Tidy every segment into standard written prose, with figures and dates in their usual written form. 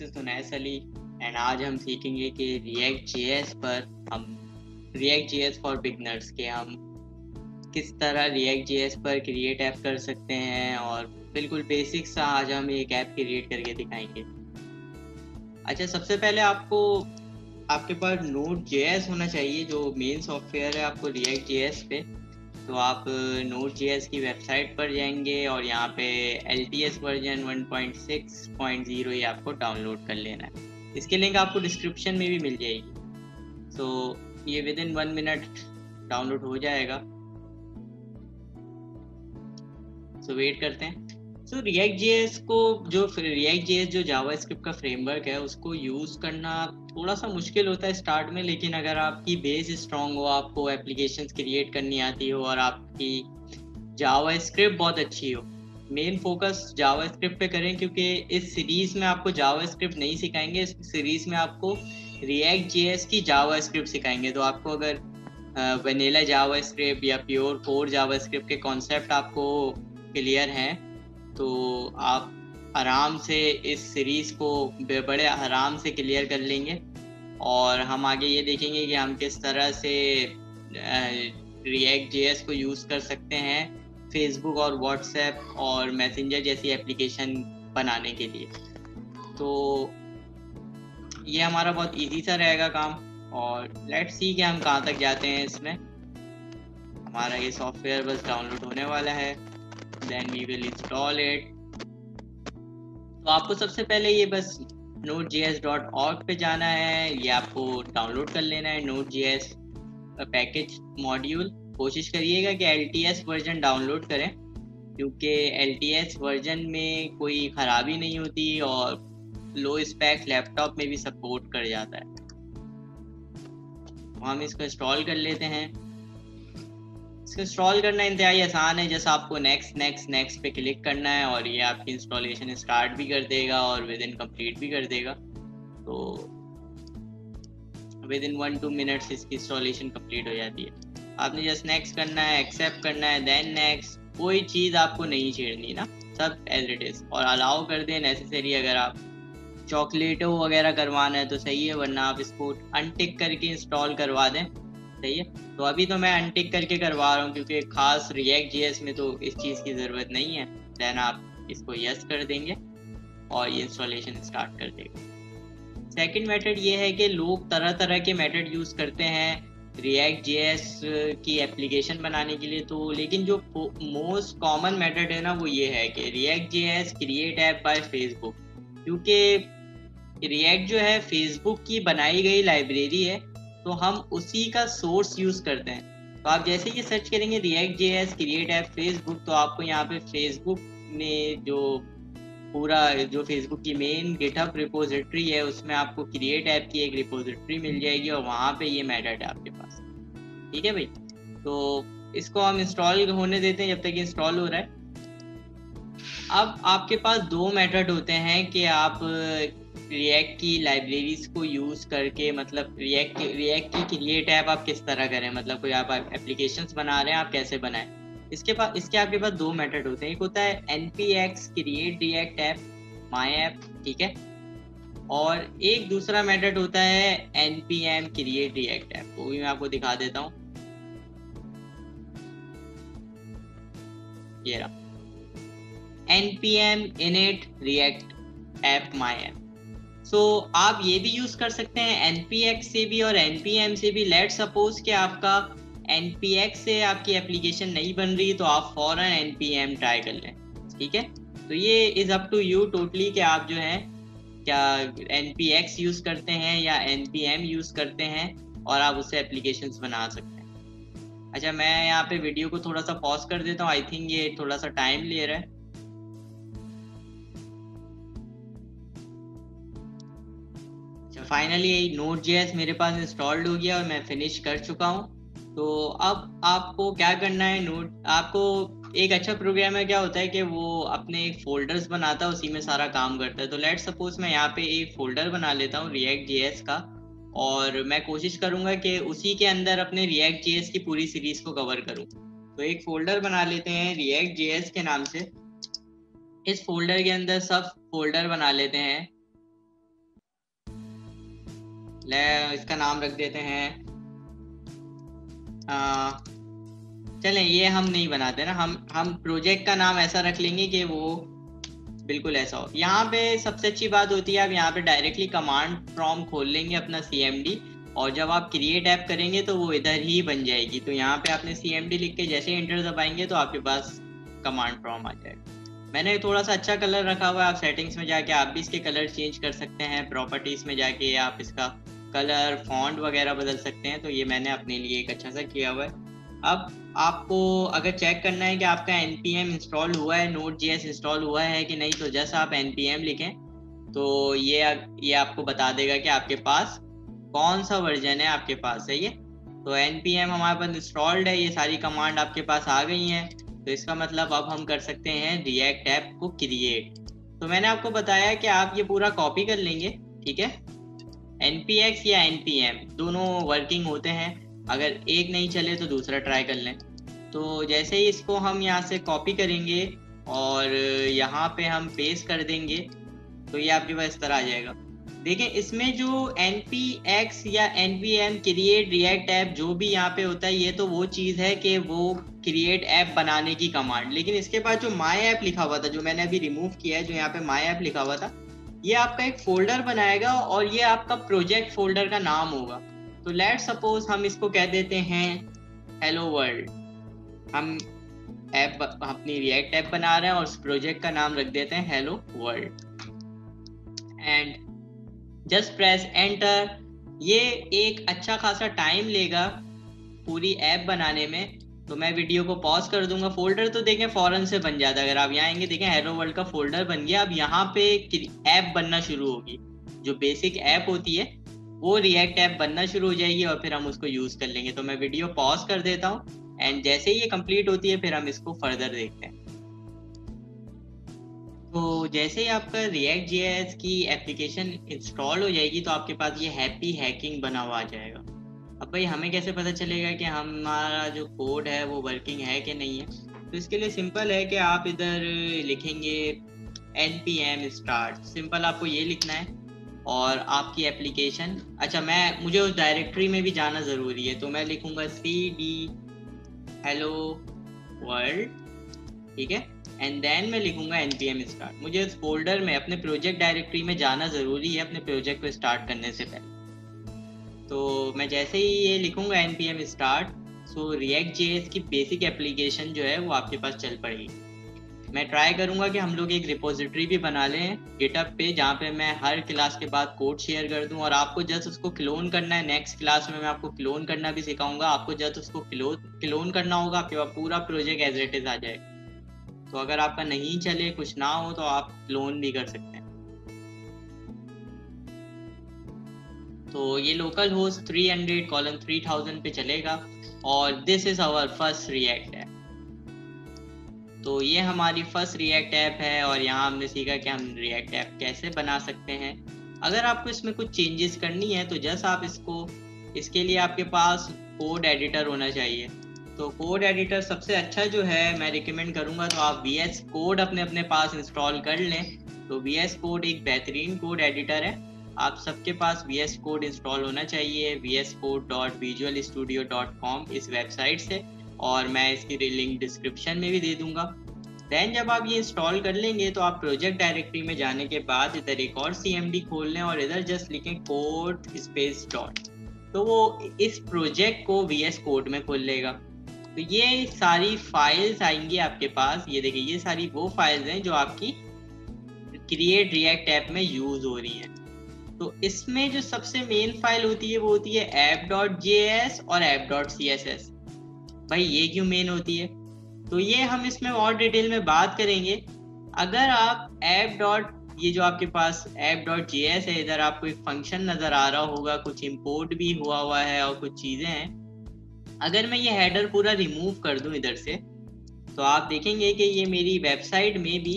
This is सुनैस Ali and आज हम सीखेंगे कि React.js फॉर बिगनर्स के हम किस तरह React.js पर क्रिएट ऐप कर सकते हैं और बिल्कुल बेसिक सा आज हम एक ऐप क्रिएट करके दिखाएंगे। अच्छा, सबसे पहले आपके पास Node.js होना चाहिए जो मेन सॉफ्टवेयर है आपको React.js पे। तो आप Node.js की वेबसाइट पर जाएंगे और यहाँ पे LTS वर्जन 1.6.0 ये आपको डाउनलोड कर लेना है। इसकी लिंक आपको डिस्क्रिप्शन में भी मिल जाएगी। सो ये विद इन 1 मिनट डाउनलोड हो जाएगा। सो वेट करते हैं। सो React.js जो जावास्क्रिप्ट का फ्रेमवर्क है उसको यूज़ करना थोड़ा सा मुश्किल होता है स्टार्ट में, लेकिन अगर आपकी बेस स्ट्रांग हो, आपको एप्लीकेशंस क्रिएट करनी आती हो और आपकी जावास्क्रिप्ट बहुत अच्छी हो। मेन फोकस जावास्क्रिप्ट पे करें क्योंकि इस सीरीज में आपको जावास्क्रिप्ट नहीं सिखाएंगे, इस सीरीज में आपको React.js की जावास्क्रिप्ट सिखाएंगे। तो आपको अगर वनीला जावास्क्रिप्ट या प्योर कोर जावास्क्रिप्ट के कॉन्सेप्ट आपको क्लियर हैं तो आप आराम से इस सीरीज को बड़े आराम से क्लियर कर लेंगे। और हम आगे ये देखेंगे कि हम किस तरह से React.js को यूज़ कर सकते हैं फेसबुक और व्हाट्सएप और मैसेंजर जैसी एप्लीकेशन बनाने के लिए। तो ये हमारा बहुत इजी सा रहेगा काम, और लेट्स सी कि हम कहाँ तक जाते हैं इसमें। हमारा ये सॉफ्टवेयर बस डाउनलोड होने वाला है, then we will install it. तो आपको सबसे पहले ये बस nodejs.org पे जाना है, ये आपको डाउनलोड कर लेना है Node.js पैकेज मॉड्यूल। कोशिश करिएगा कि LTS वर्जन डाउनलोड करें क्योंकि LTS वर्जन में कोई ख़राबी नहीं होती और लो स्पेक लैपटॉप में भी सपोर्ट कर जाता है। तो हम इसको इंस्टॉल कर लेते हैं। इसको इंस्टॉल करना इंतहाई आसान है, जैसा आपको नेक्स्ट पे क्लिक करना है और ये आपकी इंस्टॉलेशन स्टार्ट भी कर देगा और विद इन कंप्लीट भी कर देगा। तो विद इन 1-2 मिनट्स इसकी इंस्टॉलेशन कंप्लीट हो जाती है। आपने जस्ट नेक्स्ट करना है, एक्सेप्ट करना है, देन नेक्स्ट। कोई चीज़ आपको नहीं छेड़नी ना, सब एज इट इज़, और अलाउ कर दें नेसेसरी। अगर आप चॉकलेटो वगैरह करवाना है तो सही है, वरना आप इसको अनटिक करके इंस्टॉल करवा दें, सही है। तो अभी तो मैं अनटिक करके करवा रहा हूँ क्योंकि खास React.js में तो इस चीज़ की ज़रूरत नहीं है। देन आप इसको यस कर देंगे और ये इंस्टॉलेशन स्टार्ट कर देगा। सेकंड मेथड ये है कि लोग तरह तरह के मेथड यूज़ करते हैं React.js की एप्लीकेशन बनाने के लिए, तो लेकिन जो मोस्ट कॉमन मेथड है ना वो ये है कि React.js create app by Facebook. क्योंकि React जो है फेसबुक की बनाई गई लाइब्रेरी है, तो हम उसी का सोर्स यूज़ करते हैं। तो आप जैसे ये सर्च करेंगे React.js क्रिएट ऐप फेसबुक, तो आपको यहाँ पे फेसबुक में जो फेसबुक की मेन गिटहब रिपोजिटरी है उसमें आपको क्रिएट ऐप की एक रिपोजिटरी मिल जाएगी और वहाँ पे ये मेथड है आपके पास। ठीक है भाई, तो इसको हम इंस्टॉल होने देते हैं जब तक इंस्टॉल हो रहा है। अब आपके पास दो मेथड होते हैं कि आप React की लाइब्रेरीज को यूज़ करके, मतलब React की क्रिएट ऐप आप किस तरह करें, मतलब कोई आप एप्लीकेशंस बना रहे हैं आप कैसे बनाएं। इसके आपके पास दो मेथड होते हैं। एक होता है npx create react app my app, ठीक है, और एक दूसरा मेथड होता है npm क्रिएट रिएक्ट ऐप। वो भी मैं आपको दिखा देता हूँ, ये रहा npm init react app my app। सो आप ये भी यूज़ कर सकते हैं npx से भी और npm से भी। लेट सपोज कि आपका npx से आपकी एप्लीकेशन नहीं बन रही तो आप फौरन npm ट्राई कर लें, ठीक है। तो ये is up to you totally कि आप जो है क्या npx यूज़ करते हैं या npm यूज़ करते हैं और आप उससे एप्लीकेशंस बना सकते हैं। अच्छा, मैं यहाँ पे वीडियो को थोड़ा सा पॉज कर देता हूँ, आई थिंक ये थोड़ा सा टाइम ले रहा है। फाइनली Node.js मेरे पास इंस्टॉल्ड हो गया और मैं फिनिश कर चुका हूँ। तो अब आपको क्या करना है, आपको एक अच्छा प्रोग्रामर क्या होता है कि वो अपने एक फोल्डर्स बनाता है, उसी में सारा काम करता है। तो लेट सपोज मैं यहाँ पे एक फोल्डर बना लेता हूँ React.js का, और मैं कोशिश करूँगा कि उसी के अंदर अपने React.js की पूरी सीरीज को कवर करूँ। तो एक फोल्डर बना लेते हैं React.js के नाम से। इस फोल्डर के अंदर सब फोल्डर बना लेते हैं इसका नाम रख देते हैं, चलें ये हम नहीं बनाते ना, हम प्रोजेक्ट का नाम ऐसा रख लेंगे कि वो बिल्कुल ऐसा हो। यहाँ पे सबसे अच्छी बात होती है, आप यहाँ पे डायरेक्टली कमांड प्रॉम्प्ट खोल लेंगे अपना CMD, और जब आप क्रिएट ऐप करेंगे तो वो इधर ही बन जाएगी। तो यहाँ पे आपने CMD लिख के जैसे इंटर दबाएंगे तो आपके पास कमांड प्रॉम्प्ट आ जाएगा। मैंने थोड़ा सा अच्छा कलर रखा हुआ है, आप सेटिंग्स में जाके आप भी इसके कलर चेंज कर सकते हैं, प्रॉपर्टीज में जाके आप इसका कलर फॉन्ट वगैरह बदल सकते हैं। तो ये मैंने अपने लिए एक अच्छा सा किया हुआ है। अब आपको अगर चेक करना है कि आपका npm इंस्टॉल हुआ है, Node.js इंस्टॉल हुआ है कि नहीं, तो जस्ट आप npm लिखें तो ये आपको बता देगा कि आपके पास कौन सा वर्जन है आपके पास, सही है। तो npm हमारे पास इंस्टॉल्ड है, ये सारी कमांड आपके पास आ गई हैं। तो इसका मतलब अब हम कर सकते हैं रिएक्ट ऐप को क्रिएट। तो मैंने आपको बताया कि आप ये पूरा कॉपी कर लेंगे, ठीक है। npx या npm दोनों वर्किंग होते हैं, अगर एक नहीं चले तो दूसरा ट्राई कर लें। तो जैसे ही इसको हम यहाँ से कॉपी करेंगे और यहाँ पे हम पेस्ट कर देंगे तो ये आपके पास इस तरह आ जाएगा। देखें इसमें जो npx या npm क्रिएट रिएक्ट ऐप जो भी यहाँ पे होता है, ये तो वो चीज़ है कि वो क्रिएट ऐप बनाने की कमांड। लेकिन इसके बाद जो माई ऐप लिखा हुआ था, जो मैंने अभी रिमूव किया है, जो यहाँ पे माई ऐप लिखा हुआ था, ये आपका एक फोल्डर बनाएगा और ये आपका प्रोजेक्ट फोल्डर का नाम होगा। तो लेट सपोज हम इसको कह देते हैं हेलो वर्ल्ड। हम ऐप अपनी रिएक्ट ऐप बना रहे हैं और उस प्रोजेक्ट का नाम रख देते हैं hello world and just press enter. ये एक अच्छा खासा टाइम लेगा पूरी ऐप बनाने में। तो मैं वीडियो को पॉज कर दूंगा। फोल्डर तो देखें फौरन से बन जाता है, अगर आप यहाँ आएंगे देखें हेलो वर्ल्ड का फोल्डर बन गया। अब यहाँ पे ऐप बनना शुरू होगी, जो बेसिक ऐप होती है वो रिएक्ट ऐप बनना शुरू हो जाएगी और फिर हम उसको यूज कर लेंगे। तो मैं वीडियो पॉज कर देता हूँ एंड जैसे ही ये कंप्लीट होती है फिर हम इसको फर्दर देखते हैं। तो जैसे ही आपका React.js की एप्लीकेशन इंस्टॉल हो जाएगी तो आपके पास ये हैप्पी हैकिंग बना हुआ आ जाएगा। अब भाई हमें कैसे पता चलेगा कि हमारा जो कोड है वो वर्किंग है कि नहीं है? तो इसके लिए सिंपल है कि आप इधर लिखेंगे npm start, सिंपल आपको ये लिखना है और आपकी एप्लीकेशन, अच्छा मुझे उस डायरेक्टरी में भी जाना ज़रूरी है, तो मैं लिखूँगा cd hello world, ठीक है, एंड देन मैं लिखूंगा npm start। मुझे इस फोल्डर में अपने प्रोजेक्ट डायरेक्टरी में जाना ज़रूरी है अपने प्रोजेक्ट को स्टार्ट करने से पहले। तो मैं जैसे ही ये लिखूंगा npm start, सो React.js की बेसिक एप्लीकेशन जो है वो आपके पास चल पड़ेगी। मैं ट्राई करूंगा कि हम लोग एक रिपोजिटरी भी बना लें गिटहब पे, जहाँ पे मैं हर क्लास के बाद कोड शेयर कर दूं और आपको जस्ट उसको क्लोन करना है। नेक्स्ट क्लास में मैं आपको क्लोन करना भी सिखाऊंगा। आपको जस्ट उसको क्लोन करना होगा, आपके पास पूरा प्रोजेक्ट एज इट इज आ जाएगा। तो अगर आपका नहीं चले, कुछ ना हो, तो आप क्लोन भी कर सकते हैं। तो ये लोकल होस्ट 300:3000 पे चलेगा और this is our first react app. तो ये हमारी फर्स्ट रिएक्ट ऐप है और यहाँ हमने सीखा कि हम रिएक्ट ऐप कैसे बना सकते हैं। अगर आपको इसमें कुछ चेंजेस करनी है तो जस्ट आप इसके लिए आपके पास कोड एडिटर होना चाहिए। तो कोड एडिटर सबसे अच्छा जो है मैं रिकमेंड करूंगा, तो आप VS कोड अपने पास इंस्टॉल कर लें। तो VS कोड एक बेहतरीन कोड एडिटर है, आप सबके पास VS कोड इंस्टॉल होना चाहिए vscode.visualstudio.com इस वेबसाइट से, और मैं इसकी लिंक डिस्क्रिप्शन में भी दे दूंगा। देन जब आप ये इंस्टॉल कर लेंगे तो आप प्रोजेक्ट डायरेक्टरी में जाने के बाद इधर एक और CMD खोल लें और इधर जस्ट लिखें कोड स्पेस डॉट, तो वो इस प्रोजेक्ट को VS कोड में खोल लेगा। तो ये सारी फाइल्स आएंगी आपके पास, ये देखिए ये सारी वो फाइल्स हैं जो आपकी क्रिएट रिएक्ट ऐप में यूज हो रही हैं। तो इसमें जो सबसे मेन फाइल होती है वो होती है app.js और app.css। भाई ये क्यों मेन होती है? तो ये हम इसमें और डिटेल में बात करेंगे। अगर आप ये जो आपके पास app.js है, इधर आपको एक फंक्शन नजर आ रहा होगा, कुछ इंपोर्ट भी हुआ है और कुछ चीजें हैं। अगर मैं ये हेडर पूरा रिमूव कर दूं इधर से, तो आप देखेंगे कि ये मेरी वेबसाइट में भी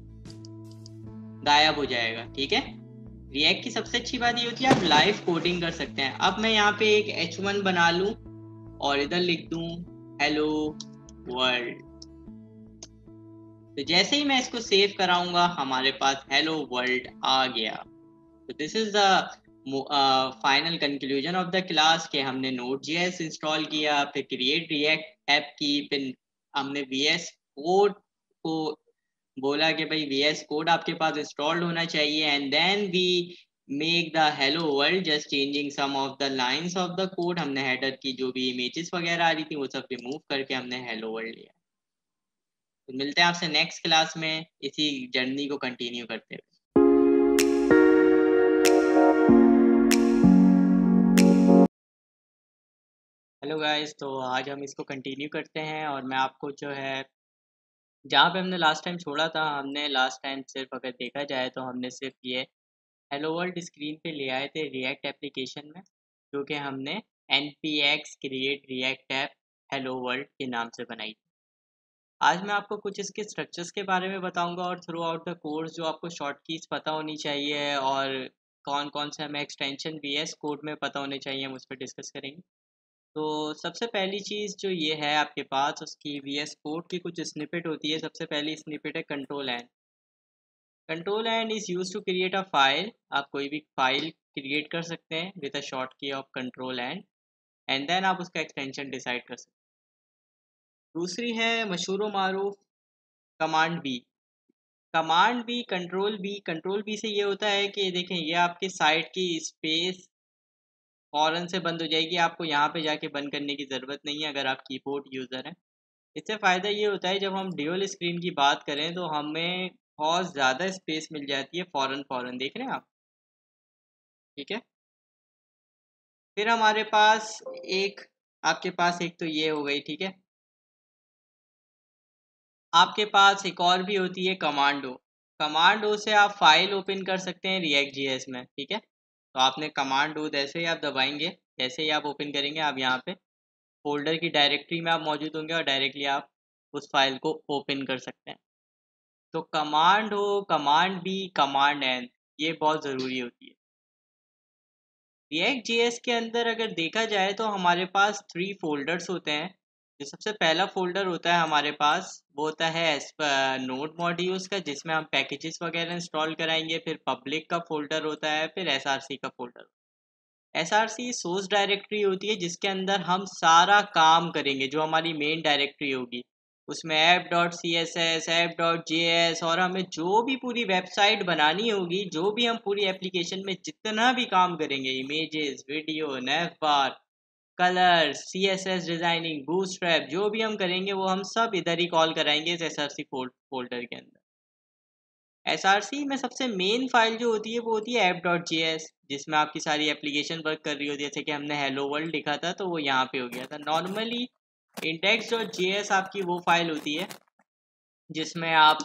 गायब हो जाएगा, ठीक है। रिएक्ट की सबसे अच्छी बात ये होती है आप लाइव कोडिंग कर सकते हैं। अब मैं यहाँ पे एक H1 बना लूं और इधर लिख दूं हेलो वर्ल्ड। तो जैसे ही मैं इसको सेव कराऊंगा हमारे पास हेलो वर्ल्ड आ गया। तो this is the final conclusion of the class के हमने Node.js इंस्टॉल किया, फिर क्रिएट रिएक्ट ऐप की, फिर हमने VS कोड को बोला कि भाई VS कोड आपके पास इंस्टॉल्ड होना चाहिए, and then we make the hello world just changing some of the lines of the code. हमने हेडर की जो भी इमेजेस वगैरह आ रही थी वो सब रिमूव करके हमने हेलो वर्ल्ड लिया। तो मिलते हैं आपसे नेक्स्ट क्लास में इसी जर्नी को कंटिन्यू करते हुए। हेलो गाइस, तो आज हम इसको कंटिन्यू करते हैं और मैं आपको जो है जहाँ पे हमने लास्ट टाइम छोड़ा था, हमने लास्ट टाइम सिर्फ अगर देखा जाए तो हमने सिर्फ ये हेलो वर्ल्ड स्क्रीन पे ले आए थे रिएक्ट एप्लीकेशन में, जो कि हमने npx create react app hello world के नाम से बनाई थी। आज मैं आपको कुछ इसके स्ट्रक्चर्स के बारे में बताऊंगा और थ्रू आउट द कोर्स जो आपको शॉर्ट कीज पता होनी चाहिए और कौन कौन से हमें एक्सटेंशन VS कोड में पता होने चाहिए, हम उस पर डिस्कस करेंगे। तो सबसे पहली चीज़ जो ये है आपके पास, उसकी VS कोड की कुछ स्निपेट होती है। सबसे पहली स्निपेट है control N. Control N is use to create a file. आप कोई भी फाइल क्रिएट कर सकते हैं with a short key of control and then आप उसका एक्सटेंशन डिसाइड कर सकते हैं। दूसरी है मशहूर मारूफ कमांड बी। कंट्रोल बी से ये होता है कि देखें, ये आपके साइट की स्पेस फ़ौरन से बंद हो जाएगी, आपको यहाँ पे जाके बंद करने की ज़रूरत नहीं है अगर आप कीबोर्ड यूज़र हैं। इससे फ़ायदा ये होता है जब हम ड्यूल स्क्रीन की बात करें तो हमें बहुत ज़्यादा स्पेस मिल जाती है फ़ौरन फ़ौरन, देख रहे हैं आप, ठीक है। फिर हमारे पास एक आपके पास एक तो ये हो गई, ठीक है। आपके पास एक और भी होती है कमांडो। कमांडो से आप फाइल ओपन कर सकते हैं React.js में, ठीक है। तो आपने कमांडो जैसे ही आप दबाएंगे, जैसे ही आप ओपन करेंगे, आप यहाँ पे फोल्डर की डायरेक्टरी में आप मौजूद होंगे और डायरेक्टली आप उस फाइल को ओपन कर सकते हैं। तो कमांड हो, कमांड बी, कमांड एन, ये बहुत ज़रूरी होती है। React.js के अंदर अगर देखा जाए तो हमारे पास 3 फोल्डर्स होते हैं। जो सबसे पहला फोल्डर होता है हमारे पास वो होता है नोड मॉड्यूल्स का, जिसमें हम पैकेजेस वगैरह इंस्टॉल कराएंगे। फिर पब्लिक का फोल्डर होता है, फिर SRC का फोल्डर। SRC सोर्स डायरेक्टरी होती है जिसके अंदर हम सारा काम करेंगे, जो हमारी मेन डायरेक्टरी होगी उसमें app.css, app.js, और हमें जो भी पूरी वेबसाइट बनानी होगी, जो भी हम पूरी एप्लीकेशन में जितना भी काम करेंगे, images, video, nav bar, colour, CSS designing, bootstrap, जो भी हम करेंगे वो हम सब इधर ही कॉल कराएंगे इस SRC फोल्डर के अंदर। SRC में सबसे मेन फाइल जो होती है वो होती है app.js, जिसमें आपकी सारी एप्लीकेशन वर्क कर रही होती है। जैसे कि हमने हेलो वर्ल्ड लिखा था तो वो यहाँ पे हो गया था। नॉर्मली index.js आपकी वो फाइल होती है जिसमें आप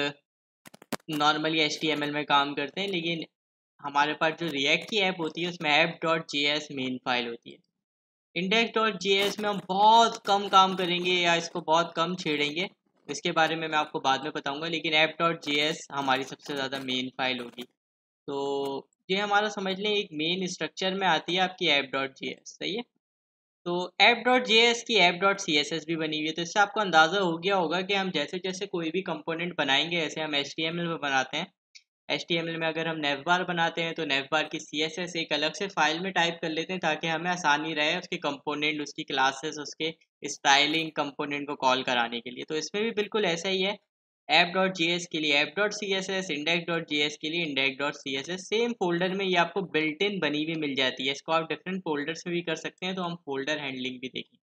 नॉर्मली HTML में काम करते हैं, लेकिन हमारे पास जो React की ऐप होती है उसमें app.js मेन फाइल होती है। index.js में हम बहुत कम काम करेंगे या इसको बहुत कम छेड़ेंगे, इसके बारे में मैं आपको बाद में बताऊंगा, लेकिन app.js हमारी सबसे ज़्यादा मेन फाइल होगी। तो ये हमारा समझ लें एक मेन स्ट्रक्चर में आती है आपकी app.js, सही है। तो app.js की app.css भी बनी हुई है। तो इससे आपको अंदाज़ा हो गया होगा कि हम जैसे जैसे कोई भी कंपोनेंट बनाएंगे, जैसे हम HTML में बनाते हैं, HTML में अगर हम नेवबार बनाते हैं तो नेवबार की CSS एक अलग से फाइल में टाइप कर लेते हैं ताकि हमें आसानी रहे उसके कंपोनेंट, उसकी क्लासेस, उसके स्टाइलिंग कंपोनेंट को कॉल कराने के लिए। तो इसमें भी बिल्कुल ऐसा ही है। app.js के लिए app.css, index.js के लिए index.css, सेम फोल्डर में ये आपको बिल्ट इन बनी हुई मिल जाती है। इसको आप डिफरेंट फोल्डर्स में भी कर सकते हैं, तो हम फोल्डर हैंडलिंग भी देखेंगे।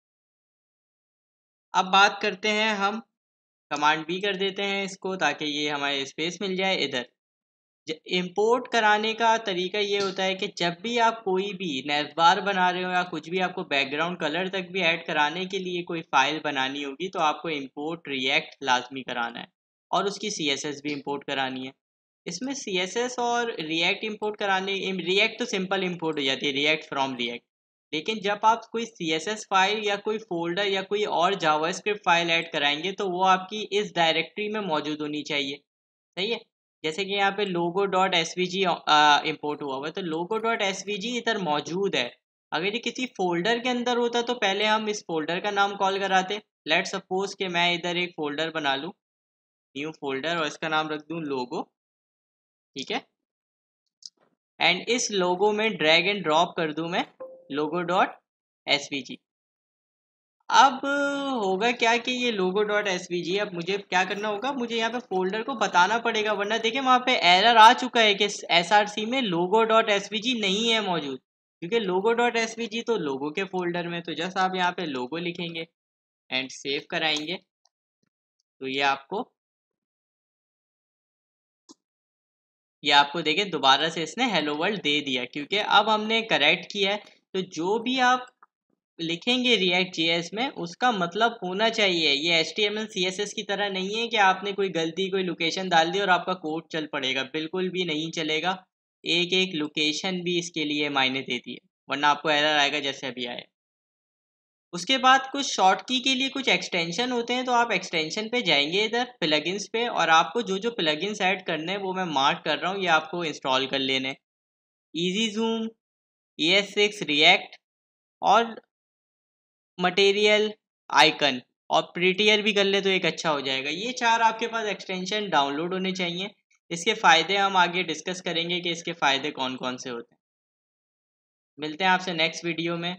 अब बात करते हैं, हम कमांड भी कर देते हैं इसको ताकि ये हमारे स्पेस मिल जाए इधर। इंपोर्ट कराने का तरीका ये होता है कि जब भी आप कोई भी नेवबार बना रहे हो या कुछ भी आपको बैकग्राउंड कलर तक भी ऐड कराने के लिए कोई फाइल बनानी होगी तो आपको इंपोर्ट रिएक्ट लाजमी कराना है और उसकी CSS भी इंपोर्ट करानी है। इसमें CSS और रिएक्ट इंपोर्ट कराने, रिएक्ट तो सिंपल इंपोर्ट हो जाती है, रिएक्ट फ्रॉम रिएक्ट। लेकिन जब आप कोई CSS फाइल या कोई फोल्डर या कोई और जावास्क्रिप्ट फाइल ऐड कराएंगे तो वो आपकी इस डायरेक्टरी में मौजूद होनी चाहिए, सही है। जैसे कि यहाँ पे लोगो डॉट SVG इम्पोर्ट हुआ हुआ है, तो लोगो डॉट SVG इधर मौजूद है। अगर ये किसी फोल्डर के अंदर होता तो पहले हम इस फोल्डर का नाम कॉल कराते। लेट सपोज कि मैं इधर एक फोल्डर बना लूँ, न्यू फोल्डर, और इसका नाम रख दूँ लोगो, ठीक है। एंड इस लोगो में ड्रैग एंड ड्रॉप कर दूं मैं लोगो डॉट एसवीजी। अब होगा क्या कि ये लोगो डॉट एसवीजी, अब मुझे क्या करना होगा, मुझे यहाँ पे फोल्डर को बताना पड़ेगा, वरना देखिए वहाँ पे एरर आ चुका है कि एसआरसी में लोगो डॉट एसवीजी नहीं है मौजूद, क्योंकि लोगो डॉट एसवीजी तो लोगो के फोल्डर में। तो जस्ट आप यहाँ पे लोगो लिखेंगे एंड सेव कराएंगे तो ये आपको देखिए दोबारा से इसने हेलो वर्ल्ड दे दिया, क्योंकि अब हमने करेक्ट किया है। तो जो भी आप लिखेंगे रिएक्ट जेएस में उसका मतलब होना चाहिए, ये HTML CSS की तरह नहीं है कि आपने कोई गलती कोई लोकेशन डाल दी और आपका कोड चल पड़ेगा, बिल्कुल भी नहीं चलेगा। एक एक लोकेशन भी इसके लिए मायने देती है, वरना आपको एरर आएगा जैसे अभी आया। उसके बाद कुछ शॉर्ट की के लिए कुछ एक्सटेंशन होते हैं, तो आप एक्सटेंशन पे जाएंगे इधर प्लगइन्स पे, और आपको जो जो प्लगइन्स ऐड करने हैं वो मैं मार्क कर रहा हूँ, ये आपको इंस्टॉल कर लेने। ईजी जूम, ES6 रिएक्ट और मटेरियल आइकन, और प्रीटियर भी कर ले तो एक अच्छा हो जाएगा। ये 4 आपके पास एक्सटेंशन डाउनलोड होने चाहिए। इसके फ़ायदे हम आगे डिस्कस करेंगे कि इसके फ़ायदे कौन कौन से होते हैं। मिलते हैं आपसे नेक्स्ट वीडियो में।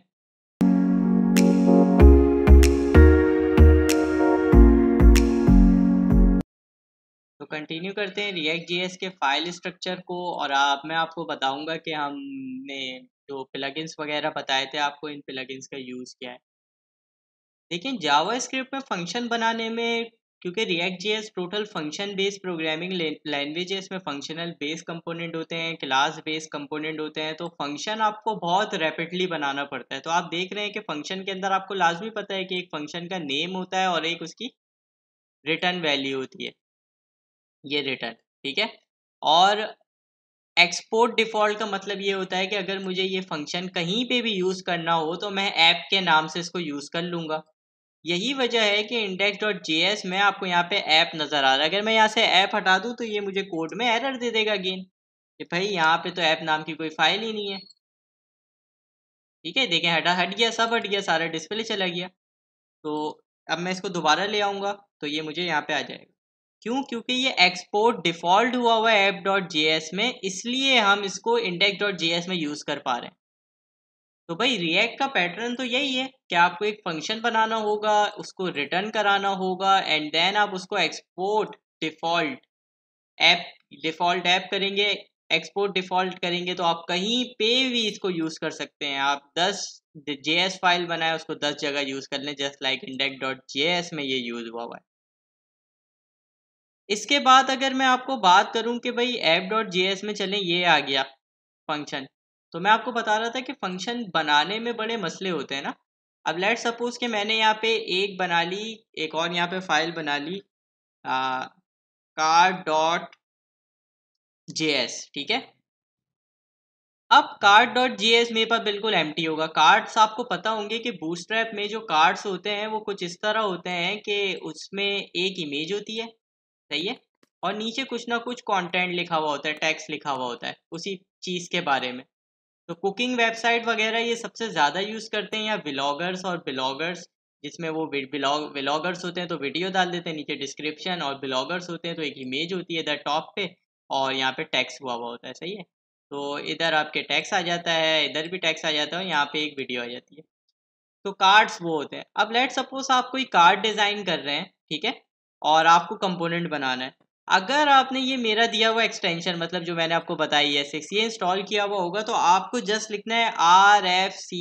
तो कंटिन्यू करते हैं रिएक्ट जेएस के फाइल स्ट्रक्चर को, और मैं आपको बताऊंगा कि हमने जो प्लगइन्स वगैरह बताए थे आपको, इन प्लगइन्स का यूज़ क्या है। लेकिन जावास्क्रिप्ट में फंक्शन बनाने में, क्योंकि react JS total function based programming language है, इसमें फंक्शनल बेस कंपोनेंट होते हैं, क्लास बेस्ड कंपोनेंट होते हैं, तो फंक्शन आपको बहुत रैपिडली बनाना पड़ता है। तो आप देख रहे हैं कि फंक्शन के अंदर आपको लाजमी पता है कि एक फंक्शन का नेम होता है और एक उसकी रिटर्न वैल्यू होती है, ये रिटर्न, ठीक है। और एक्सपोर्ट डिफ़ॉल्ट का मतलब ये होता है कि अगर मुझे ये फंक्शन कहीं पे भी यूज़ करना हो तो मैं ऐप के नाम से इसको यूज़ कर लूँगा। यही वजह है कि index.js में आपको यहाँ पे ऐप नज़र आ रहा है। अगर मैं यहाँ से ऐप हटा दूँ तो ये मुझे कोड में एरर दे देगा अगेन कि भाई यहाँ पे तो ऐप नाम की कोई फाइल ही नहीं है। ठीक है, देखें हट गया, सब हट गया, सारा डिस्प्ले चला गया। तो अब मैं इसको दोबारा ले आऊँगा तो ये मुझे यहाँ पे आ जाएगा। क्यों? क्योंकि ये एक्सपोर्ट डिफ़ॉल्ट हुआ है app.js में, इसलिए हम इसको index.js में यूज़ कर पा रहे हैं। तो भाई रिएक्ट का पैटर्न तो यही है कि आपको एक फंक्शन बनाना होगा, उसको रिटर्न कराना होगा, एंड देन आप उसको एक्सपोर्ट डिफ़ॉल्ट ऐप करेंगे। एक्सपोर्ट डिफ़ॉल्ट करेंगे तो आप कहीं पे भी इसको यूज़ कर सकते हैं। आप 10 JS फाइल बनाए उसको 10 जगह यूज़ कर लें, जस्ट लाइक index.js में ये यूज़ हुआ है। इसके बाद अगर मैं आपको बात करूं कि भाई app.js में चलें, ये आ गया फंक्शन, तो मैं आपको बता रहा था कि फंक्शन बनाने में बड़े मसले होते हैं ना। अब लेट सपोज कि मैंने यहाँ पे एक बना ली, एक और यहाँ पे फाइल बना ली card.js, ठीक है। अब card.js मेरे पास बिल्कुल एम्प्टी होगा। कार्ड्स आपको पता होंगे कि बूटस्ट्रैप में जो कार्ड्स होते हैं वो कुछ इस तरह होते हैं कि उसमें एक इमेज होती है, सही है, और नीचे कुछ ना कुछ कंटेंट लिखा हुआ होता है, टेक्स्ट लिखा हुआ होता है उसी चीज़ के बारे में। तो कुकिंग वेबसाइट वगैरह ये सबसे ज़्यादा यूज़ करते हैं, या व्लॉगर्स और ब्लॉगर्स, जिसमें वो व्लॉगर्स होते हैं तो वीडियो डाल देते हैं, नीचे डिस्क्रिप्शन, और ब्लॉगर्स होते हैं तो एक इमेज होती है इधर टॉप पे और यहाँ पे टेक्स्ट हुआ हुआ होता है, सही है। तो इधर आपके टेक्स्ट आ जाता है, इधर भी टेक्स्ट आ जाता है, यहाँ पे एक वीडियो आ जाती है। तो कार्ड्स वो होते हैं। अब लेट सपोज आप कोई कार्ड डिज़ाइन कर रहे हैं, ठीक है, और आपको कंपोनेंट बनाना है। अगर आपने ये मेरा दिया हुआ एक्सटेंशन, मतलब जो मैंने आपको बताई है 6, ये इंस्टॉल किया हुआ होगा, तो आपको जस्ट लिखना है RFC।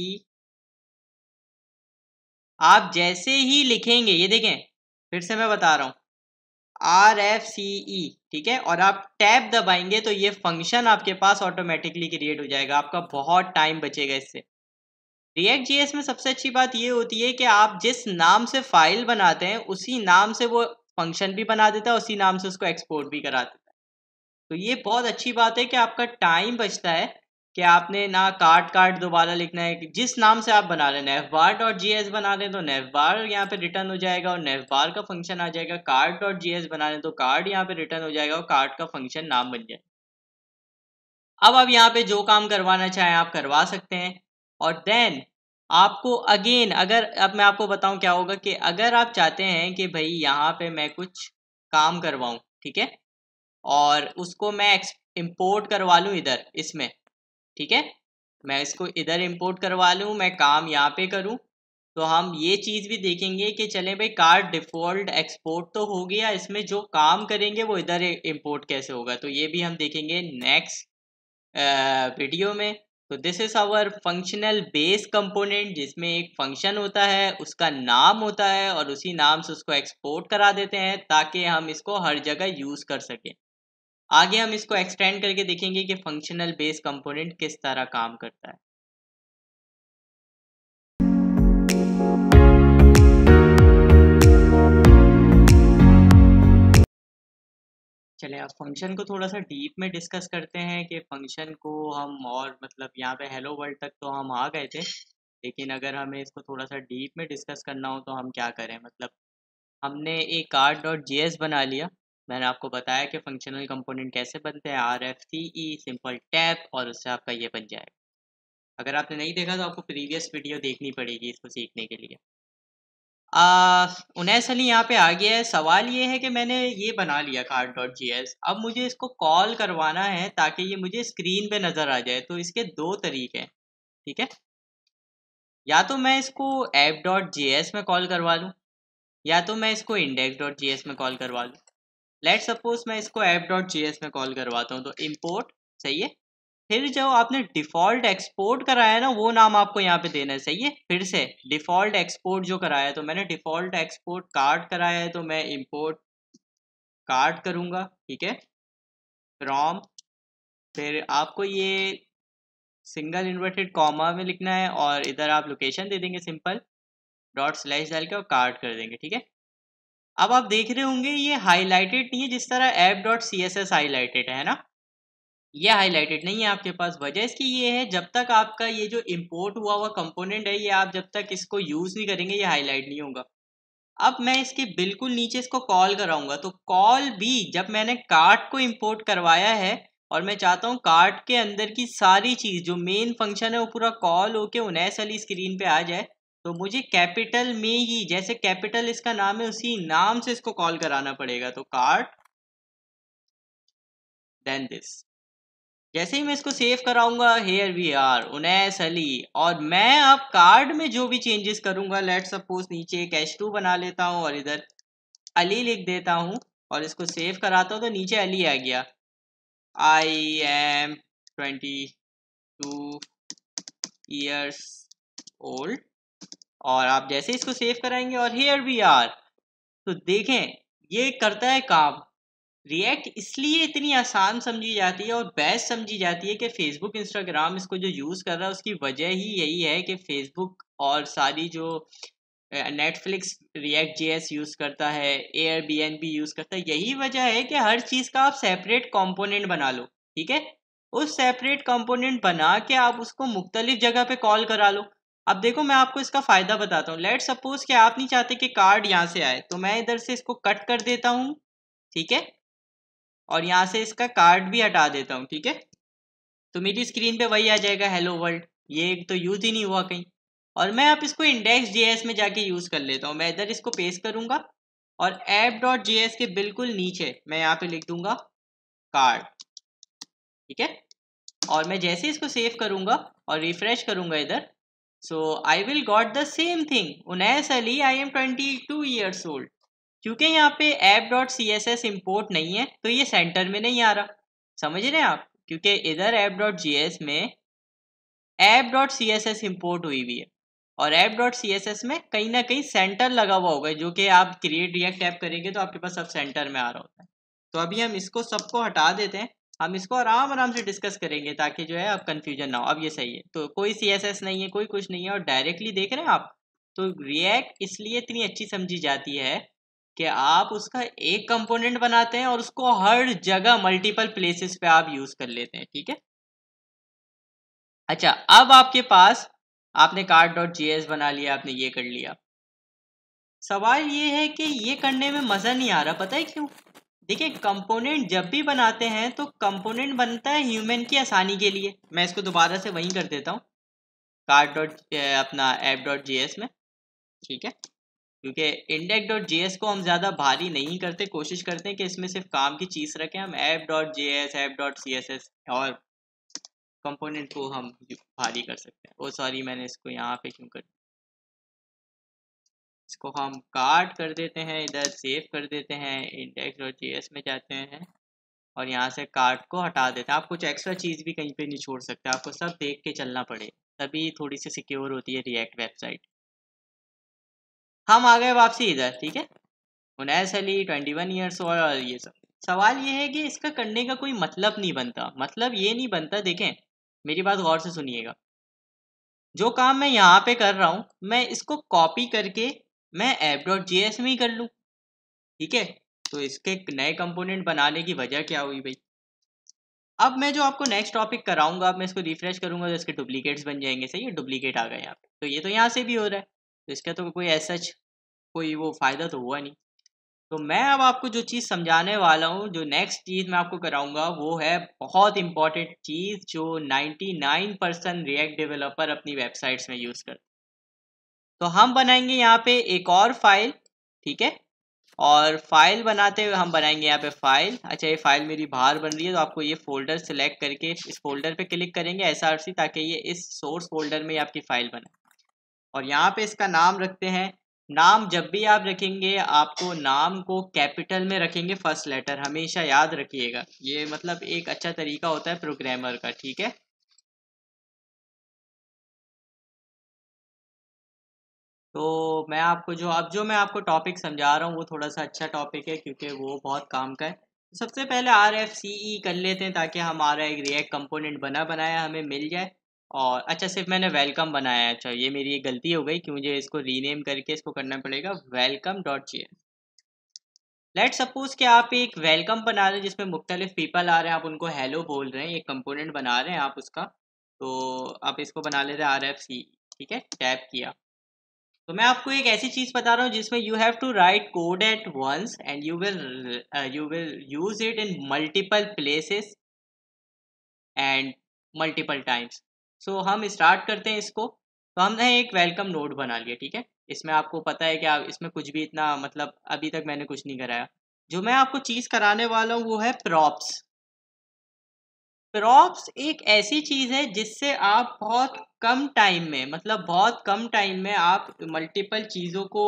आप जैसे ही लिखेंगे, ये देखें फिर से मैं बता रहा हूँ, RFCE, ठीक है, और आप टैब दबाएंगे तो ये फंक्शन आपके पास ऑटोमेटिकली क्रिएट हो जाएगा। आपका बहुत टाइम बचेगा इससे। रिएक्ट जेएस में सबसे अच्छी बात ये होती है कि आप जिस नाम से फाइल बनाते हैं उसी नाम से वो फंक्शन भी बना देता है, उसी नाम से उसको एक्सपोर्ट भी करा देता है। तो ये बहुत अच्छी बात है कि आपका टाइम बचता है, कि आपने ना कार्ड दोबारा लिखना है। कि जिस नाम से आप बना लें, navbar.js बना लें तो navbar यहाँ पे रिटर्न हो जाएगा और navbar का फंक्शन आ जाएगा। card.js बना लें तो कार्ड यहाँ पे रिटर्न हो जाएगा और कार्ड का फंक्शन नाम बन जाएगा। अब आप यहाँ पे जो काम करवाना चाहें आप करवा सकते हैं। और देन आपको अगेन, अगर अब मैं आपको बताऊं क्या होगा, कि अगर आप चाहते हैं कि भाई यहाँ पे मैं कुछ काम करवाऊं, ठीक है, और उसको मैं इंपोर्ट करवा लूँ इधर इसमें, ठीक है, मैं इसको इधर इंपोर्ट करवा लूँ, मैं काम यहाँ पे करूँ, तो हम ये चीज़ भी देखेंगे कि चले भाई कार्ड डिफ़ॉल्ट एक्सपोर्ट तो हो गया, इसमें जो काम करेंगे वो इधर इंपोर्ट कैसे होगा, तो ये भी हम देखेंगे नेक्स्ट वीडियो में। तो this is our functional base component, जिसमें एक फंक्शन होता है, उसका नाम होता है और उसी नाम से उसको एक्सपोर्ट करा देते हैं ताकि हम इसको हर जगह यूज़ कर सकें। आगे हम इसको एक्सटेंड करके देखेंगे कि फंक्शनल बेस कंपोनेंट किस तरह काम करता है। चलिए अब फंक्शन को थोड़ा सा डीप में डिस्कस करते हैं कि फंक्शन को हम और मतलब यहाँ पे हेलो वर्ल्ड तक तो हम आ गए थे, लेकिन अगर हमें इसको थोड़ा सा डीप में डिस्कस करना हो तो हम क्या करें। मतलब हमने एक card.js बना लिया, मैंने आपको बताया कि फंक्शनल कंपोनेंट कैसे बनते हैं, RFCE सिंपल टैप, और उससे आपका ये बन जाएगा। अगर आपने नहीं देखा तो आपको प्रीवियस वीडियो देखनी पड़ेगी इसको सीखने के लिए। उनैस अली यहाँ पे आ गया है। सवाल ये है कि मैंने ये बना लिया card.js, अब मुझे इसको कॉल करवाना है ताकि ये मुझे स्क्रीन पे नज़र आ जाए। तो इसके दो तरीके हैं, ठीक है, या तो मैं इसको app.js में कॉल करवा लूँ, या तो मैं इसको index.js में कॉल करवा लूँ। लेट सपोज मैं इसको app.js में कॉल करवाता हूँ, तो इम्पोर्ट, सही है। फिर जो आपने डिफ़ॉल्ट एक्सपोर्ट कराया है ना, वो नाम आपको यहाँ पे देना है, सही है। फिर से डिफ़ॉल्ट एक्सपोर्ट जो कराया है, तो मैंने डिफ़ॉल्ट एक्सपोर्ट कार्ड कराया है, तो मैं इंपोर्ट कार्ड करूँगा, ठीक है, फ्रॉम, फिर आपको ये सिंगल इन्वर्टेड कॉमा में लिखना है और इधर आप लोकेशन दे देंगे सिंपल डॉट स्लैश डाल के और कार्ड कर देंगे, ठीक है। अब आप देख रहे होंगे ये हाईलाइटेड नहीं है जिस तरह app.css हाईलाइटेड है ना, ये हाईलाइटेड नहीं है आपके पास। वजह इसकी ये है, जब तक आपका ये जो इंपोर्ट हुआ हुआ कंपोनेंट है, ये आप जब तक इसको यूज़ नहीं करेंगे ये हाईलाइट नहीं होगा। अब मैं इसके बिल्कुल नीचे इसको कॉल कराऊंगा, तो कॉल भी जब मैंने कार्ट को इंपोर्ट करवाया है और मैं चाहता हूँ कार्ट के अंदर की सारी चीज़ जो मेन फंक्शन है वो पूरा कॉल होके उनैस वाली स्क्रीन पे आ जाए, तो मुझे कैपिटल में ही, जैसे कैपिटल इसका नाम है उसी नाम से इसको कॉल कराना पड़ेगा। तो कार्ट देन दिस, जैसे ही मैं इसको सेव कराऊंगा, हेयर वी आर उनैस अली, और मैं अब कार्ड में जो भी चेंजेस करूंगा, लेट सपोज नीचे एक H2 बना लेता हूँ और इधर अली लिख देता हूँ और इसको सेव कराता हूँ, तो नीचे अली आ गया, आई एम 22 ईयर्स ओल्ड, और आप जैसे इसको सेव कराएंगे और हेयर वी आर, तो देखें ये करता है काम। रिएक्ट इसलिए इतनी आसान समझी जाती है और बेस्ट समझी जाती है कि फेसबुक इंस्टाग्राम इसको जो यूज़ कर रहा है उसकी वजह ही यही है कि फेसबुक और सारी जो नेटफ्लिक्स रिएक्ट जेएस यूज़ करता है, एयरबीएनबी यूज़ करता है, यही वजह है कि हर चीज़ का आप सेपरेट कंपोनेंट बना लो, ठीक है। उस सेपरेट कंपोनेंट बना के आप उसको मुख्तलिफ जगह पे कॉल करा लो। अब देखो मैं आपको इसका फ़ायदा बताता हूँ। लेट सपोज कि आप नहीं चाहते कि कार्ड यहाँ से आए, तो मैं इधर से इसको कट कर देता हूँ, ठीक है, और यहाँ से इसका कार्ड भी हटा देता हूँ, ठीक है। तो मेरी स्क्रीन पे वही आ जाएगा, हेलो वर्ल्ड, ये तो यूज़ ही नहीं हुआ कहीं। और मैं अब इसको index.js में जाके यूज़ कर लेता हूँ। मैं इधर इसको पेस्ट करूँगा और app.js के बिल्कुल नीचे मैं यहाँ पे लिख दूंगा कार्ड, ठीक है। और मैं जैसे इसको सेव करूँगा और रिफ्रेश करूँगा इधर, so I will got the same thing, Unais Ali, I am 22 years old. क्योंकि यहाँ पे app.css इंपोर्ट नहीं है तो ये सेंटर में नहीं आ रहा, समझ रहे हैं आप, क्योंकि इधर app.js में app.css इंपोर्ट हुई हुई है और app.css में कहीं ना कहीं सेंटर लगा हुआ होगा, जो कि आप क्रिएट रिएक्ट ऐप करेंगे तो आपके पास सब सेंटर में आ रहा होता है। तो अभी हम इसको सबको हटा देते हैं, हम इसको आराम आराम से डिस्कस करेंगे ताकि जो है अब कंफ्यूजन ना हो। अब ये सही है, तो कोई CSS नहीं है, कोई कुछ नहीं है और डायरेक्टली देख रहे हैं आप। तो रिएक्ट इसलिए इतनी अच्छी समझी जाती है कि आप उसका एक कंपोनेंट बनाते हैं और उसको हर जगह मल्टीपल प्लेसेस पे आप यूज़ कर लेते हैं, ठीक है। अच्छा, अब आपके पास आपने card.js बना लिया, आपने ये कर लिया। सवाल ये है कि ये करने में मज़ा नहीं आ रहा, पता है क्यों? देखिए कंपोनेंट जब भी बनाते हैं तो कंपोनेंट बनता है ह्यूमन की आसानी के लिए। मैं इसको दोबारा से वहीं कर देता हूँ अपना app.js में, ठीक है, क्योंकि index.js को हम ज़्यादा भारी नहीं करते, कोशिश करते हैं कि इसमें सिर्फ काम की चीज़ रखें। हम app.js, app.css और कंपोनेंट को हम भारी कर सकते हैं। ओ सॉरी, मैंने इसको यहाँ पे क्यों कर, इसको हम काट कर देते हैं, इधर सेव कर देते हैं, index.js में जाते हैं और यहाँ से कार्ट को हटा देते हैं। आप कुछ एक्स्ट्रा चीज़ भी कहीं पे नहीं छोड़ सकते, आपको सब देख के चलना पड़े, तभी थोड़ी सी सिक्योर होती है रिएक्ट वेबसाइट। हम आ गए वापसी इधर, ठीक है। उनैस अली 21 ईयर्स और ये सब। सवाल ये है कि इसका करने का कोई मतलब नहीं बनता, मतलब ये नहीं बनता। देखें, मेरी बात गौर से सुनिएगा। जो काम मैं यहाँ पे कर रहा हूँ, मैं इसको कॉपी करके मैं app.js में ही कर लूँ, ठीक है। तो इसके नए कंपोनेंट बनाने की वजह क्या हुई भाई? अब मैं जो आपको नेक्स्ट टॉपिक कराऊंगा, अब मैं इसको रिफ्रेश करूंगा तो इसके डुप्लीकेट्स बन जाएंगे। सही है, डुप्लीकेट आ गए यहाँ पे, तो ये तो यहाँ से भी हो रहा है, तो इसका तो कोई ऐसा कोई वो फ़ायदा तो हुआ नहीं। तो मैं अब आपको जो चीज़ समझाने वाला हूँ, जो नेक्स्ट चीज़ मैं आपको कराऊंगा, वो है बहुत इंपॉर्टेंट चीज़ जो 99% रिएक्ट डेवलपर अपनी वेबसाइट्स में यूज़ करते हैं। तो हम बनाएंगे यहाँ पे एक और फाइल, ठीक है। और फाइल बनाते हुए हम बनाएंगे यहाँ पे फाइल। अच्छा, ये फाइल मेरी बाहर बन रही है, तो आपको ये फोल्डर सिलेक्ट करके इस फोल्डर पे क्लिक करेंगे src, ताकि ये इस सोर्स फोल्डर में आपकी फाइल बने। और यहाँ पे इसका नाम रखते हैं। नाम जब भी आप रखेंगे, आपको नाम को कैपिटल में रखेंगे, फर्स्ट लेटर, हमेशा याद रखिएगा। ये मतलब एक अच्छा तरीका होता है प्रोग्रामर का, ठीक है। तो मैं आपको जो मैं आपको टॉपिक समझा रहा हूँ, वो थोड़ा सा अच्छा टॉपिक है, क्योंकि वो बहुत काम का है। सबसे पहले RFCE कर लेते हैं, ताकि हमारा एक रिएक्ट कंपोनेंट बनाया हमें मिल जाए। और अच्छा, सिर्फ मैंने वेलकम बनाया है। अच्छा, ये मेरी एक गलती हो गई कि मुझे इसको रीनेम करके इसको करना पड़ेगा welcome.js। लेट सपोज कि आप एक वेलकम बना रहे हैं जिसमें मुख्तलिफ पीपल आ रहे हैं, आप उनको हेलो बोल रहे हैं, एक कंपोनेंट बना रहे हैं आप उसका। तो आप इसको बना लेते हैं RFCE, ठीक है। टैप किया, तो मैं आपको एक ऐसी चीज बता रहा हूँ जिसमें you have to write code at once and you will use it in multiple places and multiple times. So हम स्टार्ट करते हैं इसको। तो हमने एक वेलकम नोड बना लिया, ठीक है। इसमें आपको पता है कि आप इसमें कुछ भी इतना, मतलब अभी तक मैंने कुछ नहीं कराया। जो मैं आपको चीज कराने वाला हूँ वो है प्रॉप्स। प्रॉप्स एक ऐसी चीज है जिससे आप बहुत कम टाइम में, मतलब बहुत कम टाइम में आप मल्टीपल चीजों को,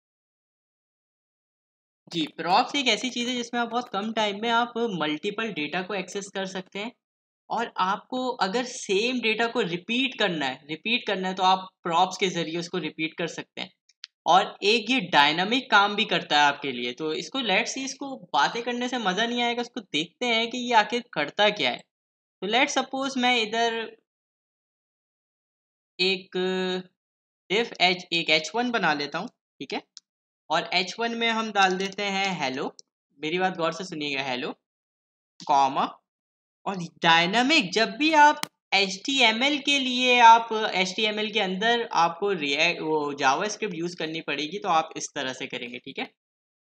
जी, प्रॉप्स एक ऐसी चीज़ है जिसमें आप बहुत कम टाइम में आप मल्टीपल डेटा को एक्सेस कर सकते हैं। और आपको अगर सेम डेटा को रिपीट करना है तो आप प्रॉप्स के ज़रिए उसको रिपीट कर सकते हैं। और एक ये डायनामिक काम भी करता है आपके लिए। तो इसको लेट्स सी, इसको बातें करने से मज़ा नहीं आएगा, इसको देखते हैं कि ये आखिर करता क्या है। तो लेट्स सपोज मैं इधर एक div एक h1 बना लेता हूँ, ठीक है। और h1 में हम डाल देते हैं हेलो। मेरी बात गौर से सुनिएगा, हेलो कॉमा। और डायनामिक, जब भी आप HTML के लिए, आप HTML के अंदर आपको रिएक्ट वो जावास्क्रिप्ट यूज करनी पड़ेगी, तो आप इस तरह से करेंगे, ठीक है।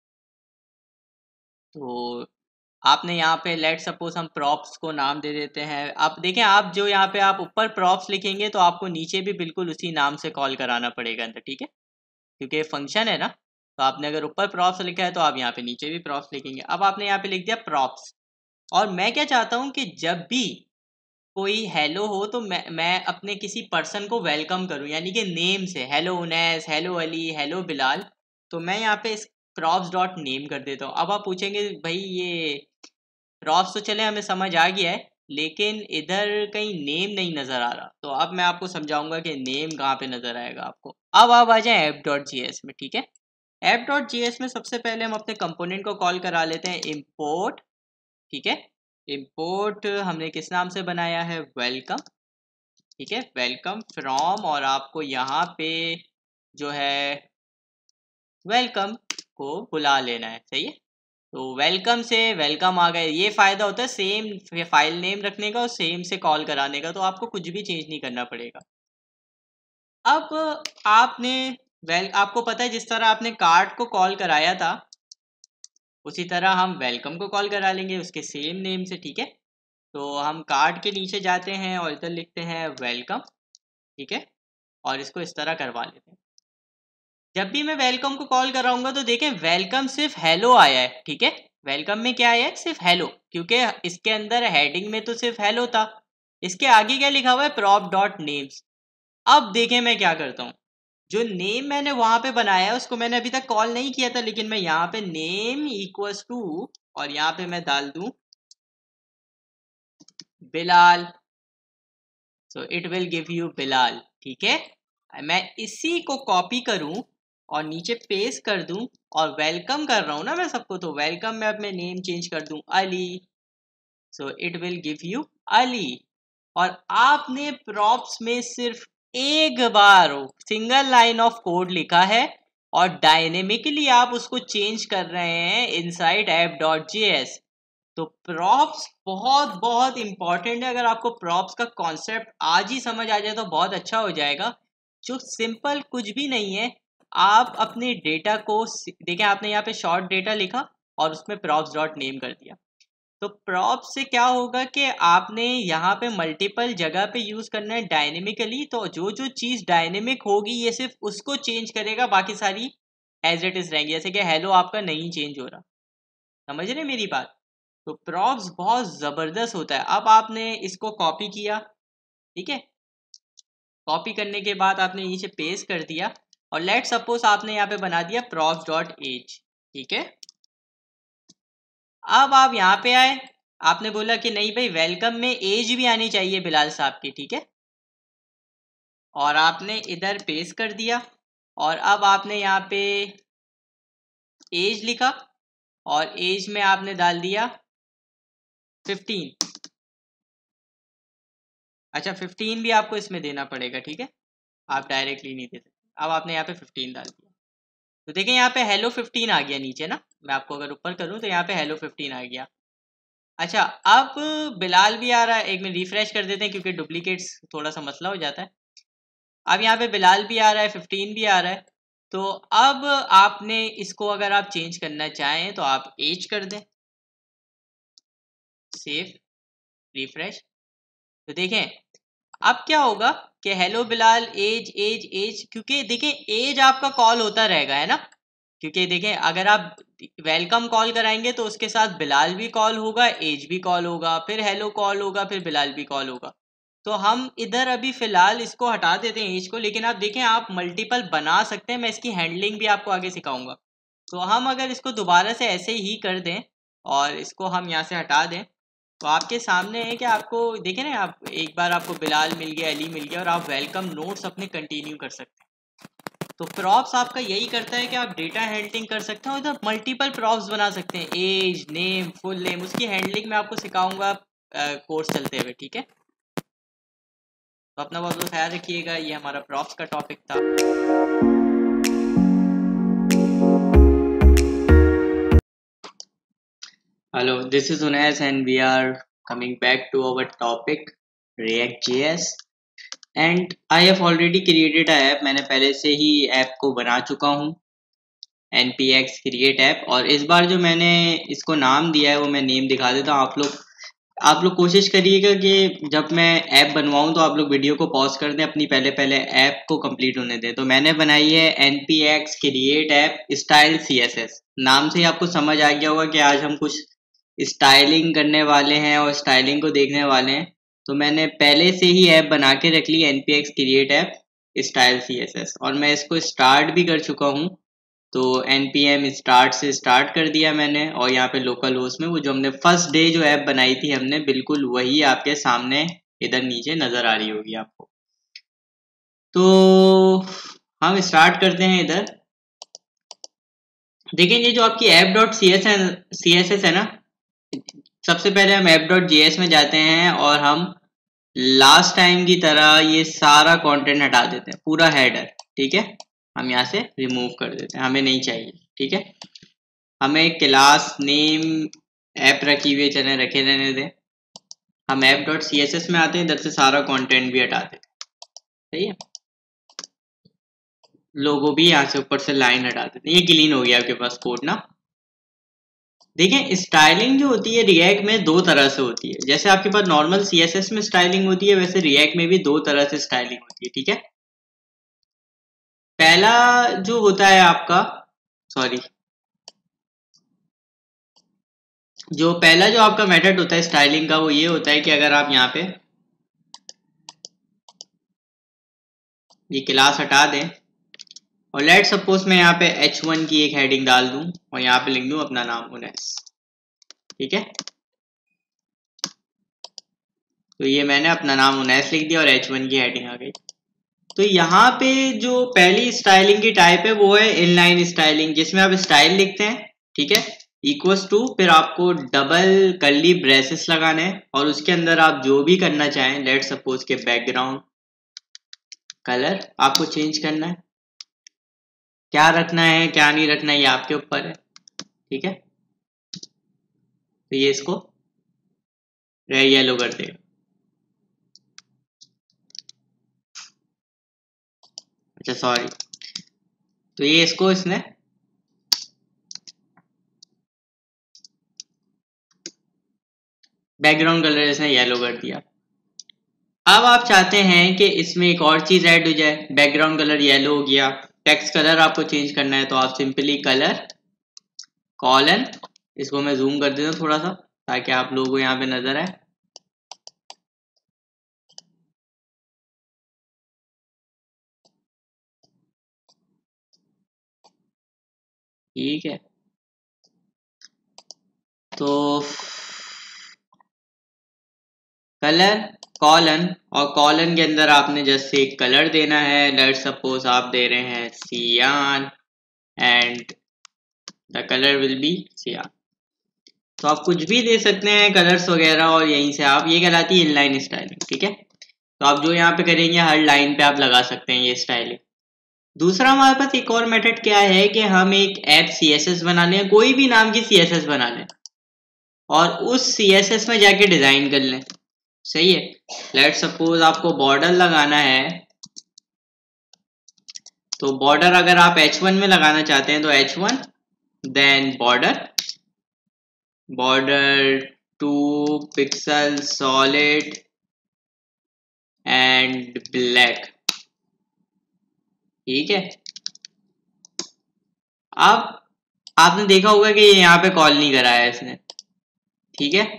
तो आपने यहाँ पे लेट सपोज हम प्रॉप्स को नाम दे देते हैं। आप देखें, आप जो यहाँ पे आप ऊपर प्रॉप्स लिखेंगे तो आपको नीचे भी बिल्कुल उसी नाम से कॉल कराना पड़ेगा अंदर, ठीक है, क्योंकि फंक्शन है ना। तो आपने अगर ऊपर प्रॉप्स लिखा है तो आप यहाँ पे नीचे भी प्रॉप्स लिखेंगे। अब आपने यहाँ पे लिख दिया प्रॉप्स। और मैं क्या चाहता हूँ कि जब भी कोई हेलो हो तो मैं अपने किसी पर्सन को वेलकम करूँ, यानी कि नेम से, हेलो उनैस, हेलो अली, हेलो बिलाल। तो मैं यहाँ पे इस प्रॉप्स डॉट नेम कर देता हूँ। अब आप पूछेंगे भाई ये प्रॉप्स तो चले हमें समझ आ गया है, लेकिन इधर कहीं नेम नहीं नज़र आ रहा। तो अब मैं आपको समझाऊंगा कि नेम कहाँ पे नज़र आएगा आपको। अब आप आ जाए app.js में, ठीक है। app.js में सबसे पहले हम अपने कंपोनेंट को कॉल करा लेते हैं, इम्पोर्ट, ठीक है। इम्पोर्ट हमने किस नाम से बनाया है, वेलकम, ठीक है, वेलकम फ्रॉम। और आपको यहाँ पे जो है वेलकम को बुला लेना है, सही है। तो वेलकम से वेलकम आ गए। ये फ़ायदा होता है सेम फाइल नेम रखने का और सेम से कॉल कराने का, तो आपको कुछ भी चेंज नहीं करना पड़ेगा। अब आपने आपको पता है जिस तरह आपने कार्ड को कॉल कराया था, उसी तरह हम वेलकम को कॉल करा लेंगे उसके सेम नेम से, ठीक है। तो हम कार्ड के नीचे जाते हैं और इधर लिखते हैं वेलकम, ठीक है। और इसको इस तरह करवा लेते हैं। जब भी मैं वेलकम को कॉल कराऊंगा तो देखें वेलकम सिर्फ हेलो आया है, ठीक है। वेलकम में क्या आया है, सिर्फ हेलो, क्योंकि इसके अंदर हेडिंग में तो सिर्फ हेलो था। इसके आगे क्या लिखा हुआ है, prop डॉट नेम्स। अब देखें मैं क्या करता हूँ, जो नेम मैंने वहां पे बनाया है उसको मैंने अभी तक कॉल नहीं किया था, लेकिन मैं यहाँ पे नेम इक्वल्स टू और यहाँ पे मैं डाल दूं Bilal, so it will give you Bilal. ठीक है, मैं इसी को कॉपी करूं और नीचे पेस्ट कर दूं और वेलकम कर रहा हूं ना मैं सबको, तो वेलकम में अब मैं नेम चेंज कर दूं Ali, so it will give you Ali. और आपने प्रॉप्स में सिर्फ एक बार सिंगल लाइन ऑफ कोड लिखा है और डायनेमिकली आप उसको चेंज कर रहे हैं इनसाइड app.js। तो प्रॉप्स बहुत बहुत इंपॉर्टेंट है। अगर आपको प्रॉप्स का कॉन्सेप्ट आज ही समझ आ जाए तो बहुत अच्छा हो जाएगा। जो सिंपल कुछ भी नहीं है, आप अपने डेटा को देखें, आपने यहाँ पे शॉर्ट डेटा लिखा और उसमें प्रॉप्स डॉट नेम कर दिया। तो प्रॉप से क्या होगा कि आपने यहाँ पे मल्टीपल जगह पे यूज करना है डायनेमिकली, तो जो जो चीज डायनेमिक होगी ये सिर्फ उसको चेंज करेगा, बाकी सारी एज इट इज रहेंगी। जैसे कि हेलो आपका नहीं चेंज हो रहा, समझ रहे मेरी बात। तो प्रॉप्स बहुत जबरदस्त होता है। अब आपने इसको कॉपी किया, ठीक है, कॉपी करने के बाद आपने नीचे पेस्ट कर दिया और लेट सपोज आपने यहाँ पे बना दिया प्रॉप्स डॉट एज। ठीक है, अब आप यहाँ पे आए, आपने बोला कि नहीं भाई वेलकम में एज भी आनी चाहिए बिलाल साहब की। ठीक है, और आपने इधर पेस्ट कर दिया और अब आपने यहाँ पे एज लिखा और एज में आपने डाल दिया 15। अच्छा 15 भी आपको इसमें देना पड़ेगा, ठीक है, आप डायरेक्टली नहीं दे सकते। अब आपने यहाँ पे 15 डाल दिया, तो देखें यहाँ पे हेलो 15 आ गया नीचे ना। मैं आपको अगर ऊपर करूँ तो यहाँ पे हेलो 15 आ गया। अच्छा अब बिलाल भी आ रहा है, एक मिनट रिफ्रेश कर देते हैं क्योंकि डुप्लीकेट्स थोड़ा सा मसला हो जाता है। अब यहाँ पे बिलाल भी आ रहा है, 15 भी आ रहा है। तो अब आपने इसको अगर आप चेंज करना चाहें तो आप एज कर दें, सेव, रिफ्रेश। तो देखें अब क्या होगा कि hello Bilal age age age, क्योंकि देखें एज आपका कॉल होता रहेगा, है ना। क्योंकि देखें अगर आप वेलकम कॉल कराएंगे तो उसके साथ बिलाल भी कॉल होगा, एज भी कॉल होगा, फिर हेलो कॉल होगा, फिर बिलाल भी कॉल होगा। तो हम इधर अभी फिलहाल इसको हटा देते हैं एज को, लेकिन आप देखें आप मल्टीपल बना सकते हैं। मैं इसकी हैंडलिंग भी आपको आगे सिखाऊंगा। तो हम अगर इसको दोबारा से ऐसे ही कर दें और इसको हम यहाँ से हटा दें तो आपके सामने है कि आपको देखें ना, आप एक बार आपको बिलाल मिल गया, अली मिल गया और आप वेलकम नोट्स अपने कंटिन्यू कर सकते हैं। तो प्रॉप्स आपका यही करता है कि आप डेटा हैंडलिंग कर सकते हैं और इधर मल्टीपल प्रॉप्स बना सकते हैं, एज, नेम, फुल नेम। उसकी हैंडलिंग मैं आपको सिखाऊंगा कोर्स चलते हुए, ठीक है। तो अपना बहुत बहुत ख्याल रखिएगा। ये हमारा प्रॉप्स का टॉपिक था। Hello, this is Unais and we are coming back to our topic React.js and I have already created a app। मैंने पहले से ही ऐप को बना चुका हूँ, npx create app। और इस बार जो मैंने इसको नाम दिया है वो मैं नेम दिखा देता हूँ। आप लोग कोशिश करिएगा कि जब मैं ऐप बनवाऊं तो आप लोग वीडियो को पॉज कर दें, अपनी पहले ऐप को कंप्लीट होने दें। तो मैंने बनाई है npx create app style css। नाम से ही आपको समझ आ गया होगा कि आज हम कुछ स्टाइलिंग करने वाले हैं और स्टाइलिंग को देखने वाले हैं। तो मैंने पहले से ही ऐप बना के रख ली npx create app style css और मैं इसको स्टार्ट भी कर चुका हूँ। तो npm स्टार्ट से स्टार्ट कर दिया मैंने और यहाँ पे लोकल होस्ट में वो जो हमने फर्स्ट डे जो ऐप बनाई थी हमने, बिल्कुल वही आपके सामने इधर नीचे नजर आ रही होगी आपको। तो हम स्टार्ट करते हैं। इधर देखें ये जो आपकी app.css है ना, सबसे पहले हम app.js में जाते हैं और हम लास्ट टाइम की तरह ये सारा कंटेंट हटा देते हैं, पूरा हेडर, ठीक है। हम यहाँ से रिमूव कर देते हैं, हमें नहीं चाहिए, ठीक है। हमें क्लास नेम ऐप रखी हुई है, चले रखे रहने दें। हम app.css में आते हैं, इधर से सारा कंटेंट भी हटाते हैं, सही है। लोगो भी यहाँ से ऊपर से लाइन हटा देते हैं। ये क्लीन हो गया आपके पास कोड ना। देखें स्टाइलिंग जो होती है रिएक्ट में दो तरह से होती है। जैसे आपके पास नॉर्मल CSS में स्टाइलिंग होती है, वैसे रिएक्ट में भी दो तरह से स्टाइलिंग होती है, ठीक है। पहला जो होता है आपका, जो आपका मेथड होता है स्टाइलिंग का, वो ये होता है कि अगर आप यहाँ पे ये क्लास हटा दें और लेट सपोज मैं यहाँ पे H1 की एक हेडिंग डाल दूं और यहाँ पे लिख दूं अपना नाम उनैस। ठीक है, तो ये मैंने अपना नाम उनैस लिख दिया और H1 की हेडिंग आ गई। तो यहाँ पे जो पहली स्टाइलिंग की टाइप है वो है इनलाइन स्टाइलिंग, जिसमें आप स्टाइल लिखते हैं। ठीक है, इक्वल्स टू, फिर आपको डबल कर्ली ब्रेसेस लगाने हैं और उसके अंदर आप जो भी करना चाहें, लेट सपोज के बैकग्राउंड कलर आपको चेंज करना है, क्या रखना है क्या नहीं रखना है ये आपके ऊपर है। ठीक है, तो ये इसको रेड येलो कर देगा। अच्छा सॉरी, तो ये इसको इसने बैकग्राउंड कलर इसने येलो कर दिया। अब आप चाहते हैं कि इसमें एक और चीज ऐड हो जाए, बैकग्राउंड कलर येलो हो गया, टेक्स्ट कलर आपको चेंज करना है, तो आप सिंपली कलर कॉलन, इसको मैं जूम कर देता हूँ थोड़ा सा ताकि आप लोगों को यहाँ पे नजर आए। ठीक है, तो कलर कॉलन और कॉलन के अंदर आपने जैसे एक कलर देना है, लेट सपोज आप दे रहे हैं cyan and the colour will be cyan. तो आप कुछ भी दे सकते हैं कलर्स वगैरह और यहीं से आप, ये कहलाती है इनलाइन स्टाइलिंग। ठीक है, तो आप जो यहाँ पे करेंगे हर लाइन पे आप लगा सकते हैं ये स्टाइलिंग। दूसरा हमारे पास एक और मेथड क्या है कि हम एक ऐप CSS बना लें, कोई भी नाम की CSS बना लें और उस CSS में जाके डिजाइन कर लें। सही है, लेट सपोज आपको बॉर्डर लगाना है, तो बॉर्डर अगर आप H1 में लगाना चाहते हैं तो H1 then border 2 pixel solid and black. ठीक है, अब आपने देखा होगा कि यहाँ पे कॉल नहीं कराया इसने। ठीक है,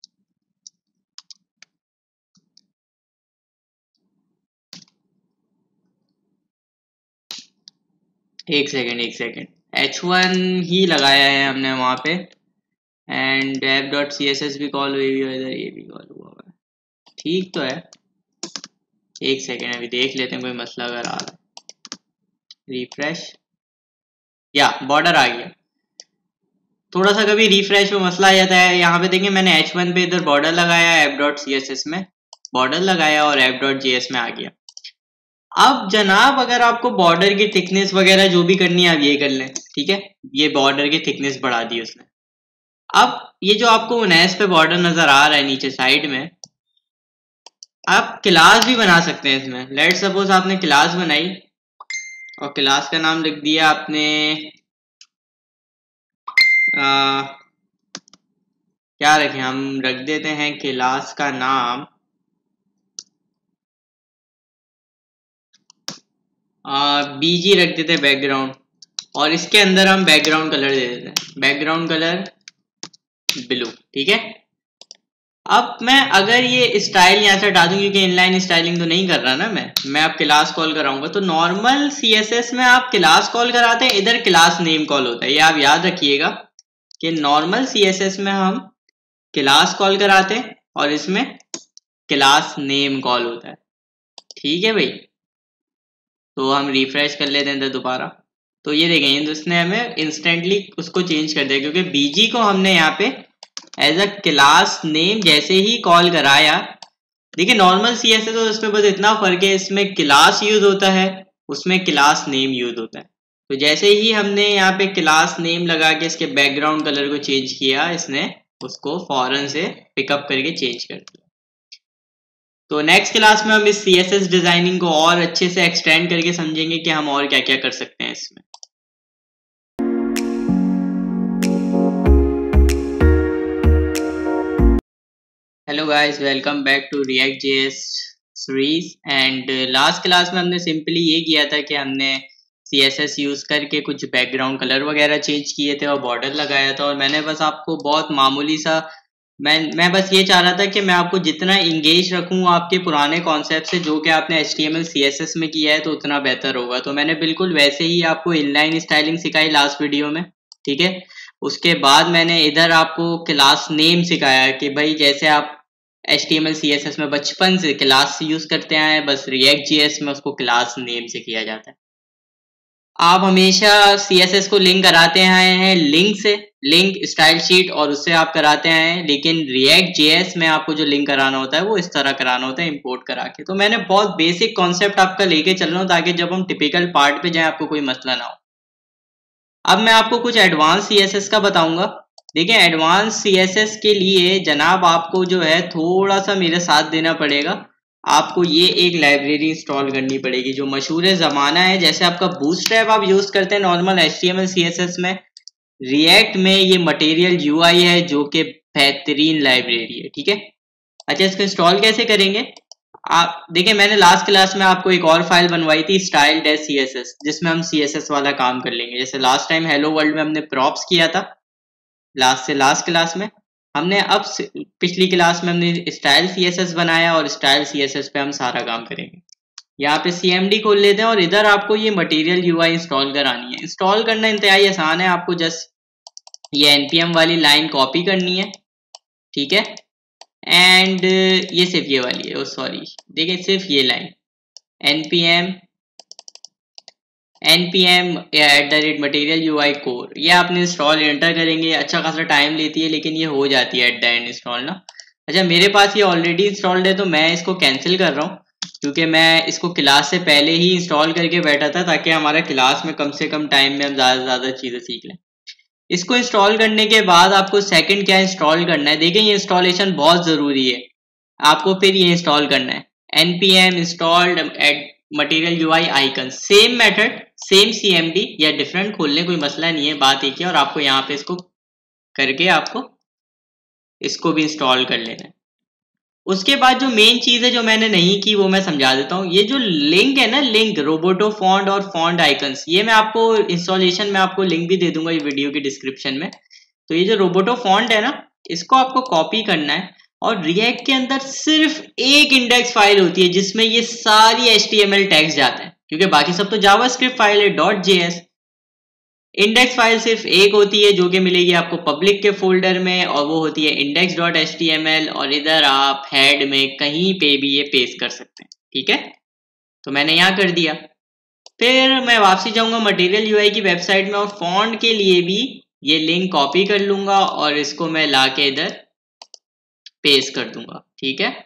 एक सेकेंड H1 ही लगाया है हमने वहां पे एंड app.css भी कॉल हुई है, इधर ये भी कॉल हुआ है। ठीक तो है, एक सेकेंड अभी देख लेते हैं कोई मसला अगर आ रहा है। रिफ्रेश, या बॉर्डर आ गया। थोड़ा सा कभी रिफ्रेश में मसला आ जाता है। यहाँ पे देखिए मैंने H1 पे इधर बॉर्डर लगाया, app.css में बॉर्डर लगाया और app.js में आ गया। अब जनाब अगर आपको बॉर्डर की थिकनेस वगैरह जो भी करनी है आप ये कर लें। ठीक है, ये बॉर्डर की थिकनेस बढ़ा दी उसने। अब ये जो आपको 19 पे बॉर्डर नजर आ रहा है नीचे साइड में, आप क्लास भी बना सकते हैं इसमें। लेट सपोज आपने क्लास बनाई और क्लास का नाम लिख दिया आपने क्या रखें, हम रख देते हैं क्लास का नाम BG रख देते हैं बैकग्राउंड, और इसके अंदर हम बैकग्राउंड कलर दे देते हैं, बैकग्राउंड कलर ब्लू। ठीक है, अब मैं अगर ये स्टाइल यहाँ से हटा दूं क्योंकि इनलाइन स्टाइलिंग तो नहीं कर रहा ना मैं अब क्लास कॉल कराऊंगा। तो नॉर्मल CSS में आप क्लास कॉल कराते हैं, इधर क्लास नेम कॉल होता है। ये आप याद रखिएगा कि नॉर्मल CSS में हम क्लास कॉल कराते हैं और इसमें क्लास नेम कॉल होता है। ठीक है भाई, तो हम रिफ्रेश कर लेते हैं दोबारा, तो ये देखें उसने हमें इंस्टेंटली उसको चेंज कर दिया क्योंकि BG को हमने यहाँ पे एज अ क्लास नेम जैसे ही कॉल कराया। देखिए नॉर्मल CSS तो उसमें बस इतना फर्क है, इसमें क्लास यूज होता है उसमें क्लास नेम यूज होता है। तो जैसे ही हमने यहाँ पे क्लास नेम लगा के इसके बैकग्राउंड कलर को चेंज किया, इसने उसको फौरन से पिकअप करके चेंज कर दिया। तो नेक्स्ट क्लास में हम इस CSS डिजाइनिंग को और अच्छे से एक्सटेंड करके समझेंगे कि हम और क्या क्या कर सकते हैं इसमें। Hello guys, welcome back to React.js series. And last class में हमने सिंपली ये किया था कि हमने CSS यूज करके कुछ बैकग्राउंड कलर वगैरह चेंज किए थे और बॉर्डर लगाया था, और मैंने बस आपको बहुत मामूली सा मैं बस ये चाह रहा था कि मैं आपको जितना इंगेज रखूं आपके पुराने कॉन्सेप्ट से जो कि आपने HTML CSS में किया है तो उतना बेहतर होगा। तो मैंने बिल्कुल वैसे ही आपको इनलाइन स्टाइलिंग सिखाई लास्ट वीडियो में, ठीक है। उसके बाद मैंने इधर आपको क्लास नेम सिखाया कि भाई जैसे आप HTML CSS में बचपन से क्लास यूज करते आए हैं, बस React.js में उसको क्लास नेम से किया जाता है। आप हमेशा CSS को लिंक कराते आए हैं लिंक से, लिंक स्टाइल शीट, और उससे आप कराते आए हैं, लेकिन React.js में आपको जो लिंक कराना होता है वो इस तरह कराना होता है, इंपोर्ट करा के। तो मैंने बहुत बेसिक कॉन्सेप्ट आपका लेके चल रहा हूँ ताकि जब हम टिपिकल पार्ट पे जाएं आपको कोई मसला ना हो। अब मैं आपको कुछ एडवांस CSS का बताऊंगा। देखिए एडवांस CSS के लिए जनाब आपको जो है थोड़ा सा मेरे साथ देना पड़ेगा। आपको ये एक लाइब्रेरी इंस्टॉल करनी पड़ेगी जो मशहूर ज़माना है। जैसे आपका बूटस्ट्रैप आप यूज करते हैं नॉर्मल HTML CSS में, रिएक्ट में ये मटेरियल UI है जो कि बेहतरीन लाइब्रेरी है, ठीक है। अच्छा, इसको इंस्टॉल कैसे करेंगे? आप देखिए मैंने लास्ट क्लास में आपको एक और फाइल बनवाई थी style-css, जिसमें हम CSS वाला काम कर लेंगे। जैसे लास्ट टाइम हेलो वर्ल्ड में हमने प्रॉप्स किया था, लास्ट क्लास में हमने अब पिछली क्लास में हमने स्टाइल CSS बनाया और स्टाइल CSS पे हम सारा काम करेंगे। यहाँ पे CMD खोल लेते हैं और इधर आपको ये मटेरियल UI इंस्टॉल करानी है। इंस्टॉल करना इंतहाई आसान है, आपको जस्ट ये npm वाली लाइन कॉपी करनी है, ठीक है। एंड ये सिर्फ ये वाली है, सॉरी देखिए सिर्फ ये line npm @material UI core, ये आपने इंस्टॉल एंटर करेंगे। अच्छा खासा टाइम लेती है लेकिन ये हो जाती है एट द एंड इंस्टॉल ना। अच्छा मेरे पास ये ऑलरेडी इंस्टॉल्ड है तो मैं इसको कैंसिल कर रहा हूँ, क्योंकि मैं इसको क्लास से पहले ही इंस्टॉल करके बैठा था ताकि हमारा क्लास में कम से कम टाइम में हम ज़्यादा से ज़्यादा चीज़ें सीख लें। इसको इंस्टॉल करने के बाद आपको सेकंड क्या इंस्टॉल करना है, देखिए ये इंस्टॉलेशन बहुत ज़रूरी है। आपको फिर ये इंस्टॉल करना है npm installed material UI icon, same method same CMD या डिफरेंट खोलने कोई मसला नहीं है, बात एक है। और आपको यहाँ पे इसको करके आपको इसको भी इंस्टॉल कर लेना है। उसके बाद जो मेन चीज है जो मैंने नहीं की वो मैं समझा देता हूँ। ये जो लिंक है ना, लिंक रोबोटो फॉन्ट और फॉन्ट आइकन्स, ये मैं आपको इंस्टॉलेशन में आपको लिंक भी दे दूंगा ये वीडियो के डिस्क्रिप्शन में। तो ये जो रोबोटो फॉन्ट है ना, इसको आपको कॉपी करना है और रिएक्ट के अंदर सिर्फ एक इंडेक्स फाइल होती है जिसमें ये सारी HTML टैग्स जाते हैं, क्योंकि बाकी सब तो जावास्क्रिप्ट फाइल है .js। इंडेक्स फाइल सिर्फ एक होती है जो कि मिलेगी आपको पब्लिक के फोल्डर में, और वो होती है index.html, और इधर आप हेड में कहीं पे भी ये पेस्ट कर सकते हैं, ठीक है। तो मैंने यहाँ कर दिया। फिर मैं वापसी जाऊंगा मटेरियल UI की वेबसाइट में और फॉन्ट के लिए भी ये लिंक कॉपी कर लूंगा और इसको मैं लाके इधर पेस्ट कर दूंगा, ठीक है।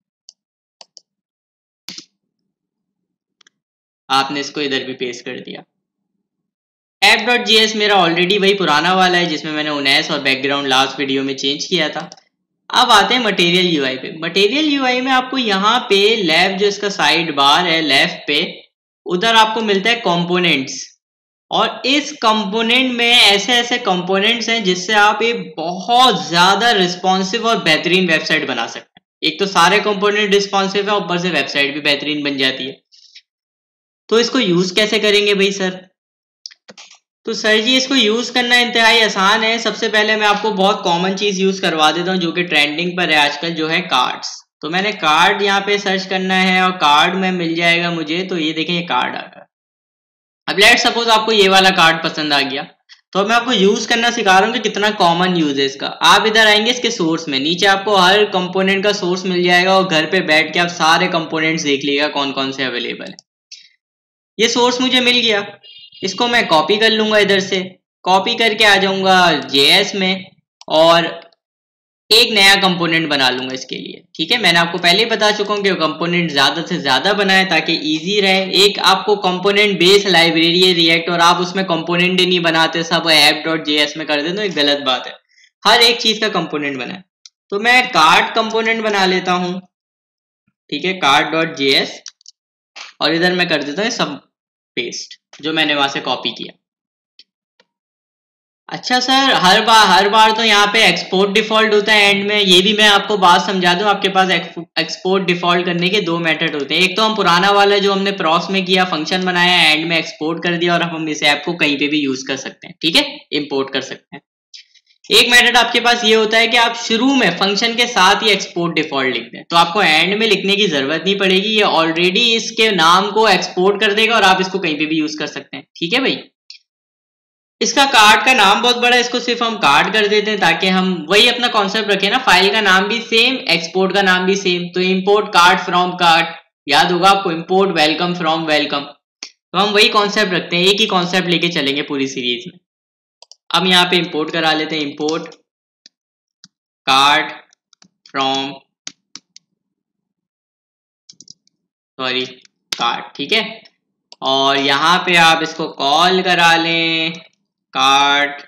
आपने इसको इधर भी पेस्ट कर दिया। app.js मेरा ऑलरेडी वही पुराना वाला है जिसमें मैंने 19 और बैकग्राउंड लास्ट वीडियो में चेंज किया था। अब आते हैं मटेरियल UI पे। मटेरियल UI में आपको यहाँ पे लेफ्ट जो इसका साइड बार है लेफ्ट पे, उधर आपको मिलता है कंपोनेंट्स, और इस कंपोनेंट में ऐसे ऐसे कंपोनेंट्स हैं जिससे आप एक बहुत ज्यादा रिस्पॉन्सिव और बेहतरीन वेबसाइट बना सकते हैं। एक तो सारे कंपोनेंट रिस्पॉन्सिव है, ऊपर से वेबसाइट भी बेहतरीन बन जाती है। तो इसको यूज कैसे करेंगे भाई सर? तो सर जी इसको यूज करना इंतहाई आसान है। सबसे पहले मैं आपको बहुत कॉमन चीज यूज करवा देता हूँ जो कि ट्रेंडिंग पर है आजकल, जो है कार्ड्स। तो मैंने कार्ड यहाँ पे सर्च करना है और कार्ड में मिल जाएगा मुझे। तो ये देखें ये कार्ड आ गया। अब लेट सपोज आपको ये वाला कार्ड पसंद आ गया, तो मैं आपको यूज करना सिखा रहा हूँ कि कितना कॉमन यूज है इसका। आप इधर आएंगे इसके सोर्स में, नीचे आपको हर कंपोनेंट का सोर्स मिल जाएगा और घर पे बैठ के आप सारे कंपोनेंट्स देख लीजिएगा कौन कौन से अवेलेबल है। ये सोर्स मुझे मिल गया, इसको मैं कॉपी कर लूंगा, इधर से कॉपी करके आ जाऊंगा JS में और एक नया कंपोनेंट बना लूंगा इसके लिए, ठीक है। मैंने आपको पहले ही बता चुका हूँ कि कंपोनेंट ज्यादा से ज्यादा बनाए ताकि इजी रहे। एक आपको कंपोनेंट बेस लाइब्रेरी है रिएक्ट और आप उसमें कंपोनेंट ही नहीं बनाते, सब app.js में कर दे तो एक गलत बात है। हर एक चीज का कंपोनेंट बनाए। तो मैं कार्ड कंपोनेंट बना लेता हूँ, ठीक है, card.js, और इधर मैं कर देता हूँ सब पेस्ट जो मैंने वहां से कॉपी किया। अच्छा सर हर बार तो यहाँ पे एक्सपोर्ट डिफॉल्ट होता है एंड में। ये भी मैं आपको बात समझा दूं, आपके पास एक्सपोर्ट डिफॉल्ट करने के दो मेथड होते हैं। एक तो हम पुराना वाला जो हमने प्रॉक्स में किया, फंक्शन बनाया, एंड में एक्सपोर्ट कर दिया और हम इस ऐप को कहीं पे भी यूज कर सकते हैं, ठीक है, इंपोर्ट कर सकते हैं। एक मेथड आपके पास ये होता है कि आप शुरू में फंक्शन के साथ ही एक्सपोर्ट डिफॉल्ट लिख दें, तो आपको एंड में लिखने की जरूरत नहीं पड़ेगी, ये ऑलरेडी इसके नाम को एक्सपोर्ट कर देगा और आप इसको कहीं पे भी यूज कर सकते हैं। ठीक है भाई। इसका कार्ड का नाम बहुत बड़ा है, इसको सिर्फ हम कार्ड कर देते हैं ताकि हम वही अपना कॉन्सेप्ट रखें ना, फाइल का नाम भी सेम, एक्सपोर्ट का नाम भी सेम। तो इंपोर्ट कार्ड फ्रॉम कार्ड, याद होगा आपको, इंपोर्ट वेलकम फ्रॉम वेलकम, तो हम वही कॉन्सेप्ट रखते हैं, एक ही कॉन्सेप्ट लेके चलेंगे पूरी सीरीज में। अब यहाँ पे इंपोर्ट करा लेते हैं, इंपोर्ट कार्ड फ्रॉम कार्ड, ठीक है। और यहाँ पे आप इसको कॉल करा लें कार्ड,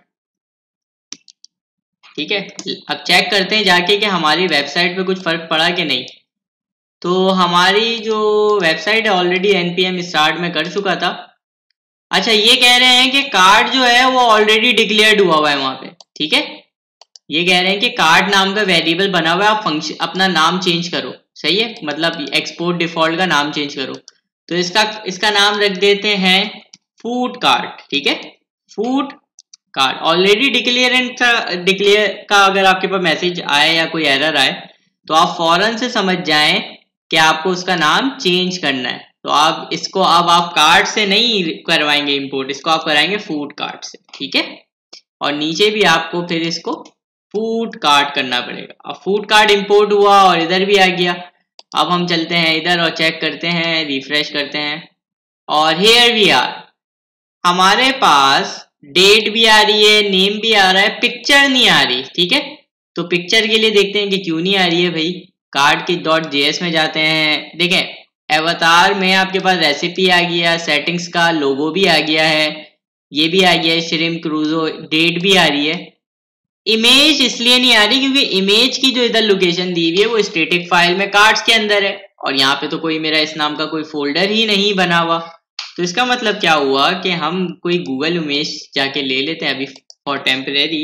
ठीक है। अब चेक करते हैं जाके कि हमारी वेबसाइट पे कुछ फर्क पड़ा कि नहीं। तो हमारी जो वेबसाइट है ऑलरेडी npm स्टार्ट में कर चुका था। अच्छा, ये कह रहे हैं कि कार्ड जो है वो ऑलरेडी डिक्लेयर्ड हुआ है वहां पे, ठीक है। ये कह रहे हैं कि कार्ड नाम का वेरिएबल बना हुआ है, आप फंक्शन अपना नाम चेंज करो, सही है, मतलब एक्सपोर्ट डिफॉल्ट का नाम चेंज करो। तो इसका नाम रख देते हैं फूड कार्ड, ठीक है, फूड कार्ड। ऑलरेडी डिक्लेयर का अगर आपके पास मैसेज आए या कोई एरर आए तो आप फौरन से समझ जाएं कि आपको उसका नाम चेंज करना है। तो आप इसको अब आप कार्ड से नहीं करवाएंगे इंपोर्ट, इसको आप कराएंगे फूड कार्ड से, ठीक है। और नीचे भी आपको फिर इसको फूड कार्ड करना पड़ेगा। अब फूड कार्ड इंपोर्ट हुआ और इधर भी आ गया। अब हम चलते हैं इधर और चेक करते हैं, रिफ्रेश करते हैं, और हियर वी आर, हमारे पास डेट भी आ रही है, नेम भी आ रहा है, पिक्चर नहीं आ रही, ठीक है। तो पिक्चर के लिए देखते हैं कि क्यों नहीं आ रही है भाई। कार्ड की .js में जाते हैं, देखें एवतार में आपके पास रेसिपी आ गया, सेटिंग्स का लोगो भी आ गया है, ये भी आ गया है, श्रिम्प क्रूजो, डेट भी आ रही है। इमेज इसलिए नहीं आ रही क्योंकि इमेज की जो इधर लोकेशन दी हुई है वो स्टैटिक फाइल में कार्ड्स के अंदर है, और यहाँ पे तो कोई मेरा इस नाम का कोई फोल्डर ही नहीं बना हुआ। तो इसका मतलब क्या हुआ कि हम कोई गूगल इमेज जाके ले लेते हैं अभी फॉर टेम्परेरी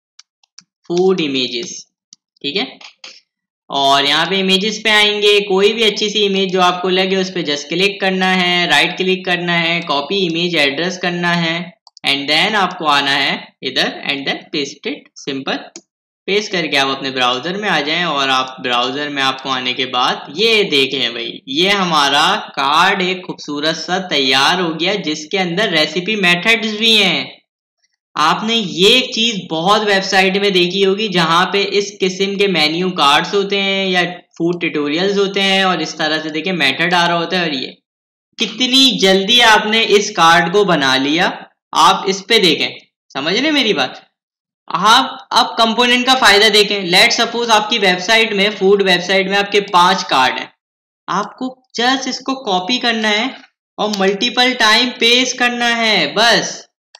फूड इमेजेस, ठीक है। और यहाँ पे इमेजेस पे आएंगे, कोई भी अच्छी सी इमेज जो आपको लगे उस पर जस्ट क्लिक करना है, राइट क्लिक करना है, कॉपी इमेज एड्रेस करना है, एंड देन आपको आना है इधर and then paste it, simple. Paste करके आप अपने ब्राउजर में आ जाएं, और आप ब्राउजर में आपको आने के बाद ये देखें भाई, ये हमारा कार्ड एक खूबसूरत सा तैयार हो गया जिसके अंदर रेसिपी मेथड्स भी हैं। आपने ये एक चीज बहुत वेबसाइट में देखी होगी जहां पे इस किस्म के मेन्यू कार्ड्स होते हैं या फूड ट्यूटोरियल्स होते हैं और इस तरह से देखिए मेथड आ रहा होता है। और ये कितनी जल्दी आपने इस कार्ड को बना लिया, आप इस पे देखें, समझ रहे मेरी बात। आप अब कंपोनेंट का फायदा देखें। लेट सपोज आपकी वेबसाइट में, फूड वेबसाइट में आपके 5 कार्ड हैं, आपको जस्ट इसको कॉपी करना है और मल्टीपल टाइम पेस्ट करना है, बस।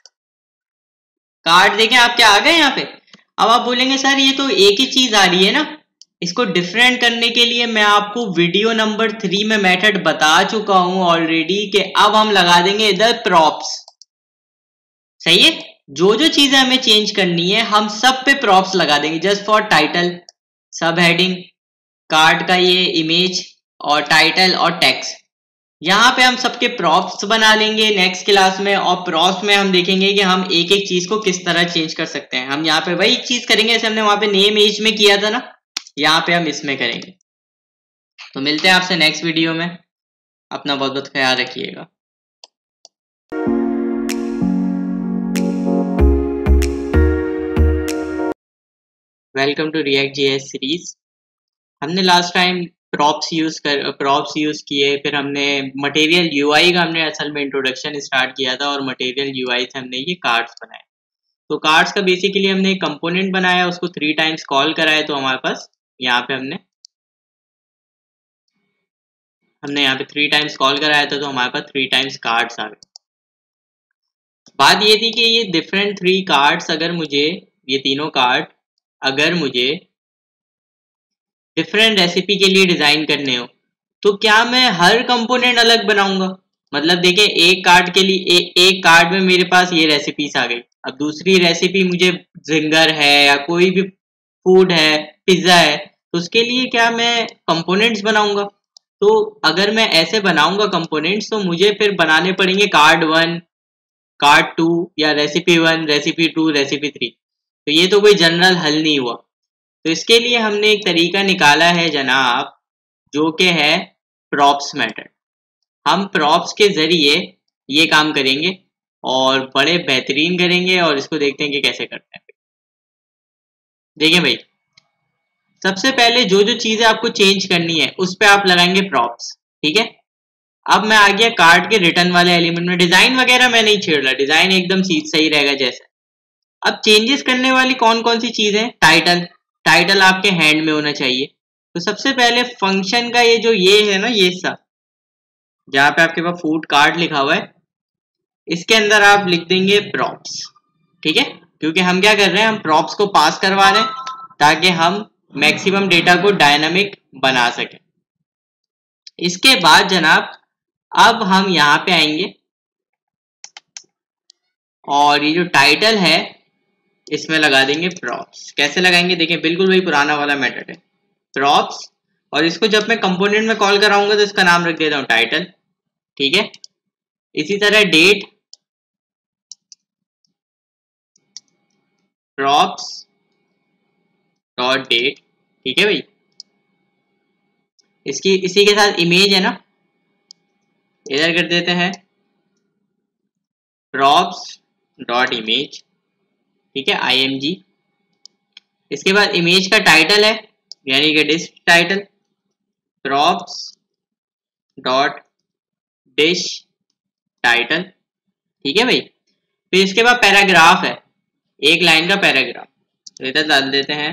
कार्ड देखें आपके आ गए यहाँ पे। अब आप बोलेंगे सर ये तो एक ही चीज आ रही है ना, इसको डिफरेंट करने के लिए मैं आपको वीडियो नंबर 3 में मेथड बता चुका हूं ऑलरेडी कि अब हम लगा देंगे इधर प्रॉप्स, सही है। जो जो चीजें हमें चेंज करनी है हम सब पे प्रॉप्स लगा देंगे, just for title, sub heading, card का ये इमेज और टाइटल और टेक्स्ट, यहाँ पे हम सबके प्रॉप्स बना लेंगे नेक्स्ट क्लास में। और प्रॉप्स में हम देखेंगे कि हम एक एक चीज को किस तरह चेंज कर सकते हैं। हम यहाँ पे वही चीज करेंगे जैसे हमने वहां पे नेम एज में किया था ना, यहाँ पे हम इसमें करेंगे। तो मिलते हैं आपसे नेक्स्ट वीडियो में, अपना बहुत बहुत ख्याल रखिएगा। Welcome to React.js series. हमने लास्ट टाइम प्रॉप्स यूज किए, फिर हमने मटेरियल यूआई का हमने असल में इंट्रोडक्शन स्टार्ट किया था, और मटेरियल यूआई से हमने ये कार्ड्स बनाए। तो कार्ड्स का बेसिकली हमने एक कंपोनेंट बनाया, उसको 3 टाइम्स कॉल कराया, तो हमारे पास यहाँ पे हमने यहाँ पे 3 टाइम्स कॉल कराया था, तो हमारे पास 3 टाइम्स कार्ड्स आ गए। बात ये थी कि ये डिफरेंट 3 कार्ड्स अगर मुझे, ये तीनों कार्ड अगर मुझे डिफरेंट रेसिपी के लिए डिजाइन करने हो तो क्या मैं हर कंपोनेंट अलग बनाऊंगा। मतलब देखें, एक कार्ड के लिए एक कार्ड में मेरे पास ये रेसिपीज आ गई, अब दूसरी रेसिपी मुझे जिंगर है या कोई भी फूड है, पिज्जा है, तो उसके लिए क्या मैं कंपोनेंट्स बनाऊंगा। तो अगर मैं ऐसे बनाऊंगा कंपोनेंट्स तो मुझे फिर बनाने पड़ेंगे कार्ड 1, कार्ड 2 या रेसिपी 1, रेसिपी 2, रेसिपी 3। तो ये तो कोई जनरल हल नहीं हुआ। तो इसके लिए हमने एक तरीका निकाला है जनाब, जो कि है प्रॉप्स मेथड। हम प्रॉप्स के जरिए ये काम करेंगे और बड़े बेहतरीन करेंगे, और इसको देखते हैं कि कैसे करते हैं। देखिए भाई, सबसे पहले जो जो चीजें आपको चेंज करनी है उस पे आप लगाएंगे प्रॉप्स, ठीक है। अब मैं आ गया कार्ड के रिटर्न वाले एलिमेंट में। डिजाइन वगैरह मैं नहीं छेड़ रहा, डिजाइन एकदम सही रहेगा जैसा। अब चेंजेस करने वाली कौन कौन सी चीज है? टाइटल, टाइटल आपके हैंड में होना चाहिए। तो सबसे पहले फंक्शन का ये है ना, ये सब जहाँ पे आपके पास फूड कार्ड लिखा हुआ है, इसके अंदर आप लिख देंगे प्रॉप्स, ठीक है। क्योंकि हम क्या कर रहे हैं, हम प्रॉप्स को पास करवा रहे हैं ताकि हम मैक्सिमम डेटा को डायनामिक बना सकें। इसके बाद जनाब, अब हम यहाँ पे आएंगे और ये जो टाइटल है इसमें लगा देंगे प्रॉप्स। कैसे लगाएंगे? देखिए, बिल्कुल वही पुराना वाला मेथड है, प्रॉप्स। और इसको जब मैं कंपोनेंट में कॉल कराऊंगा तो इसका नाम रख देता हूँ टाइटल, ठीक है। इसी तरह डेट, प्रॉप्स डॉट डेट, ठीक है भाई। इसकी इसी के साथ इमेज है ना, इधर कर देते हैं प्रॉप्स डॉट इमेज, ठीक है, img। इसके बाद इमेज का टाइटल है, यानी कि dish title, props dot dish title, ठीक है भाई। फिर इसके बाद पैराग्राफ है, एक लाइन का पैराग्राफ, तो इधर डाल देते हैं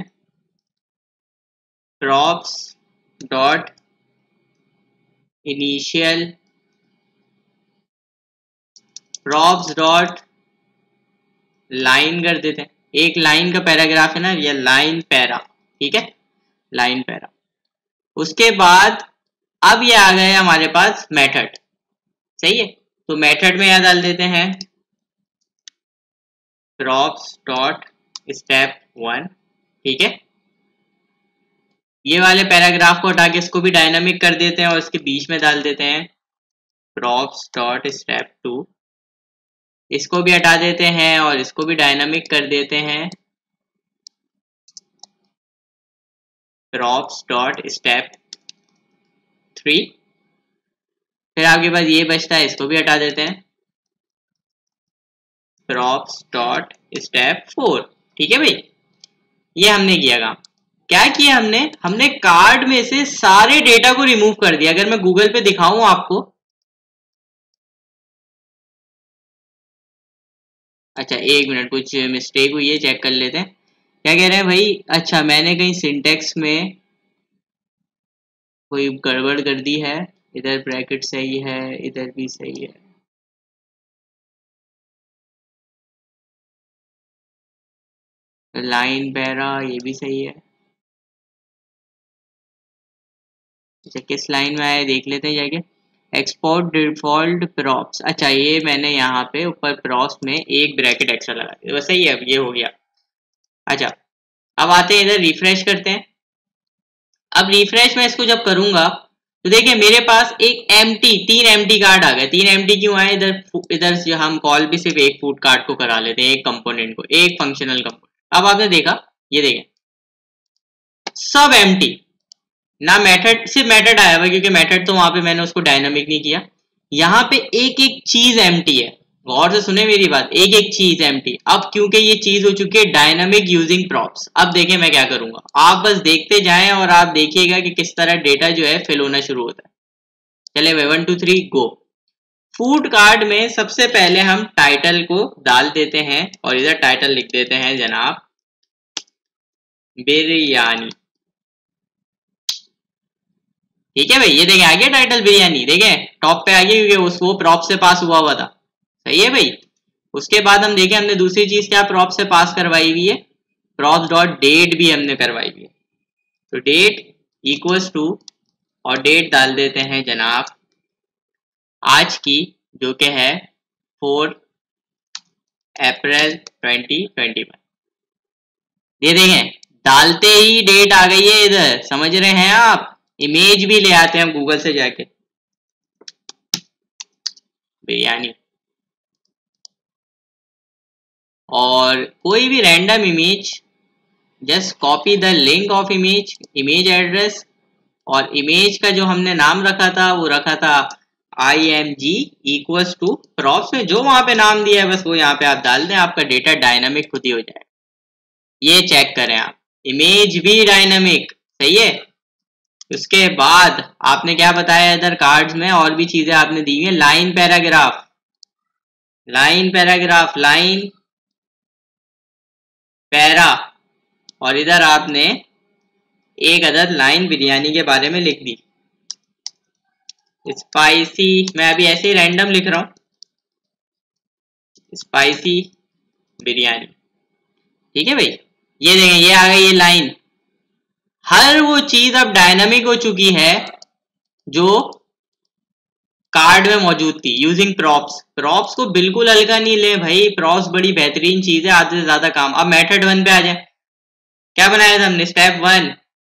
props dot initial, props dot line कर देते हैं, एक लाइन का पैराग्राफ है ना, ये लाइन पैरा, ठीक है, लाइन पैरा। उसके बाद अब ये आ गए हमारे पास मेथड, सही है। तो मेथड में यह डाल देते हैं प्रॉप्स डॉट स्टेप 1, ठीक है। ये वाले पैराग्राफ को हटा के इसको भी डायनामिक कर देते हैं और इसके बीच में डाल देते हैं प्रॉप्स डॉट स्टेप 2। इसको भी हटा देते हैं और इसको भी डायनामिक कर देते हैं प्रॉप्स डॉट स्टेप 3। फिर आपके पास ये बचता है, इसको भी हटा देते हैं प्रॉप्स डॉट स्टेप 4, ठीक है भाई। ये हमने किया काम। क्या किया हमने कार्ड में से सारे डेटा को रिमूव कर दिया। अगर मैं गूगल पे दिखाऊं आपको, अच्छा एक मिनट, कुछ मिस्टेक हुई है, चेक कर लेते हैं। क्या कह रहे हैं भाई? अच्छा, मैंने कहीं सिंटेक्स में कोई गड़बड़ कर दी है, इधर ब्रैकेट सही है, इधर भी सही है। लाइन पैरा ये भी सही है। अच्छा, किस लाइन में आया देख लेते हैं जाके। एक्सपोर्ट डिफॉल्ट प्रॉप्स, अच्छा ये मैंने यहाँ पे ऊपर प्रॉप्स में एक ब्रैकेट एक्स्ट्रा लगा दिया, बस सही है, अब ये हो गया। अच्छा, अब आते हैं इधर, रिफ्रेश करते हैं। अब रिफ्रेश में इसको जब करूंगा तो देखिए मेरे पास एक तीन एम्प्टी कार्ड आ गए। तीन एम्प्टी क्यों आए? इधर से हम कॉल भी सिर्फ एक फूड कार्ड को करा लेते हैं, एक कंपोनेंट को, एक फंक्शनल कंपोनेंट। अब आपने देखा, ये देखें सब एम्प्टी, ना मेथड, सिर्फ मेथड आया हुआ क्योंकि मेथड तो वहां पे मैंने उसको डायनामिक नहीं किया। यहाँ पे एक एक चीज एम्प्टी है, गौर से सुने मेरी बात, एक एक चीज एम्प्टी। अब क्योंकि ये चीज हो चुकी है डायनामिक यूजिंग प्रॉप्स, अब देखें मैं क्या करूंगा, आप बस देखते जाएं और आप देखिएगा कि किस तरह डेटा जो है फिल होना शुरू होता है। चले भाई, 1 2 3 गो। फूड कार्ड में सबसे पहले हम टाइटल को डाल देते हैं और इधर टाइटल लिख देते हैं जनाब बिरयानी, ठीक है भाई। ये देखें आ गया टाइटल बिरयानी, देखें टॉप पे आ गया क्योंकि वो प्रॉप से पास हुआ था, सही है भाई। उसके बाद हम देखें हमने दूसरी चीज क्या प्रॉप से पास करवाई हुई है, प्रॉप्स डॉट डेट भी हमने करवाई हुई है। तो डेट इक्वल्स टू, और डेट डाल देते हैं जनाब आज की, जो कि है 4 अप्रैल 2021। ये देखें डालते ही डेट आ गई है इधर, समझ रहे हैं आप। इमेज भी ले आते हैं हम गूगल से जाके, बिरयानी। और कोई भी random image, just copy the link of image address, और इमेज का जो हमने नाम रखा था वो रखा था img इक्वल्स टू प्रॉप्स में जो वहां पे नाम दिया है बस वो यहाँ पे आप डाल दें, आपका डेटा डायनामिक खुद ही हो जाएगा। ये चेक करें आप, इमेज भी डायनामिक, सही है। उसके बाद आपने क्या बताया इधर कार्ड्स में और भी चीजें आपने दी हुई है, line paragraph, line paragraph, line para, और इधर आपने एक अदद लाइन बिरयानी के बारे में लिख दी, स्पाइसी, मैं अभी ऐसे ही रैंडम लिख रहा हूं, स्पाइसी बिरयानी, ठीक है भाई। ये देखें ये आ गई ये लाइन, हर वो चीज अब डायनामिक हो चुकी है जो कार्ड में मौजूद थी। यूजिंग प्रॉप्स, प्रॉप्स को बिल्कुल हल्का नहीं ले भाई, प्रॉप्स बड़ी बेहतरीन चीज है, आधे से ज्यादा काम। अब मेथड 1 पे आ जाए, क्या बनाया था हमने, स्टेप 1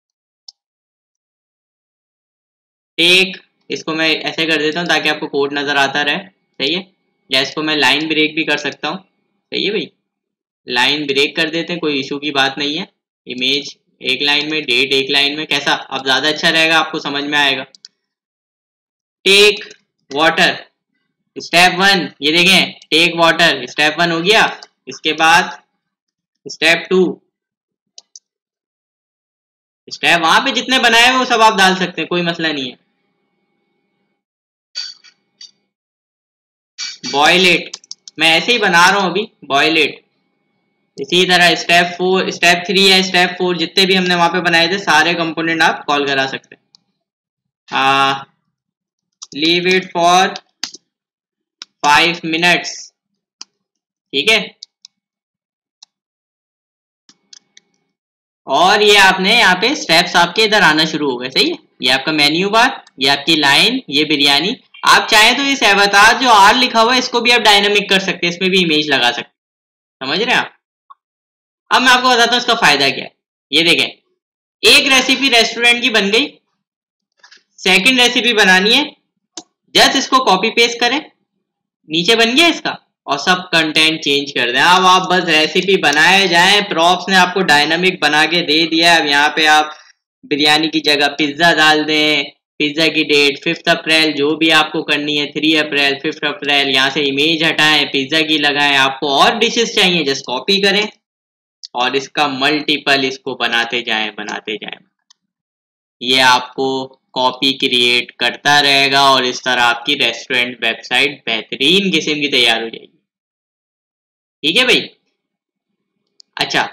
टेक, इसको मैं ऐसे कर देता हूँ ताकि आपको कोड नजर आता रहे, सही है। या इसको मैं लाइन ब्रेक भी कर सकता हूँ, सही है भाई, लाइन ब्रेक कर देते हैं, कोई इशू की बात नहीं है। इमेज एक लाइन में, डेट एक लाइन में, कैसा अब ज्यादा अच्छा रहेगा, आपको समझ में आएगा। टेक वाटर, स्टेप 1, ये देखें टेक वाटर, स्टेप 1 हो गया। इसके बाद स्टेप 2, स्टेप वहां पे जितने बनाए हुए वो सब आप डाल सकते हैं, कोई मसला नहीं है। बॉयल इट, मैं ऐसे ही बना रहा हूं अभी, बॉयल इट। इसी तरह स्टेप 4, स्टेप 3 या स्टेप 4 जितने भी हमने वहां पे बनाए थे सारे कंपोनेंट आप कॉल करा सकते हैं। लीव इट फॉर 5 मिनट्स, ठीक है। और ये आपने यहाँ पे स्टेप्स आपके इधर आना शुरू हो गए, सही है। ये आपका मेन्यू बार, ये आपकी लाइन, ये बिरयानी। आप चाहें तो इस अवतार जो आर लिखा हुआ है इसको भी आप डायनामिक कर सकते हैं, इसमें भी इमेज लगा सकते हैं, समझ रहे हैं आप। अब मैं आपको बताता हूँ इसका फायदा क्या है। ये देखें, एक रेसिपी रेस्टोरेंट की बन गई, सेकंड रेसिपी बनानी है, जस्ट इसको कॉपी पेस्ट करें, नीचे बन गया इसका, और सब कंटेंट चेंज कर दें। अब आप बस रेसिपी बनाए जाएं, प्रॉप्स ने आपको डायनामिक बना के दे दिया है। अब यहाँ पे आप बिरयानी की जगह पिज्जा डाल दें, पिज्जा की डेट 5 अप्रैल जो भी आपको करनी है, 3 अप्रैल, 5 अप्रैल, यहाँ से इमेज हटाएं, पिज्जा की लगाएं। आपको और डिशेस चाहिए जस्ट कॉपी करें और इसका मल्टीपल इसको बनाते जाएं, बनाते जाएं। ये आपको कॉपी क्रिएट करता रहेगा और इस तरह आपकी रेस्टोरेंट वेबसाइट बेहतरीन किस्म की तैयार हो जाएगी, ठीक है भाई। अच्छा,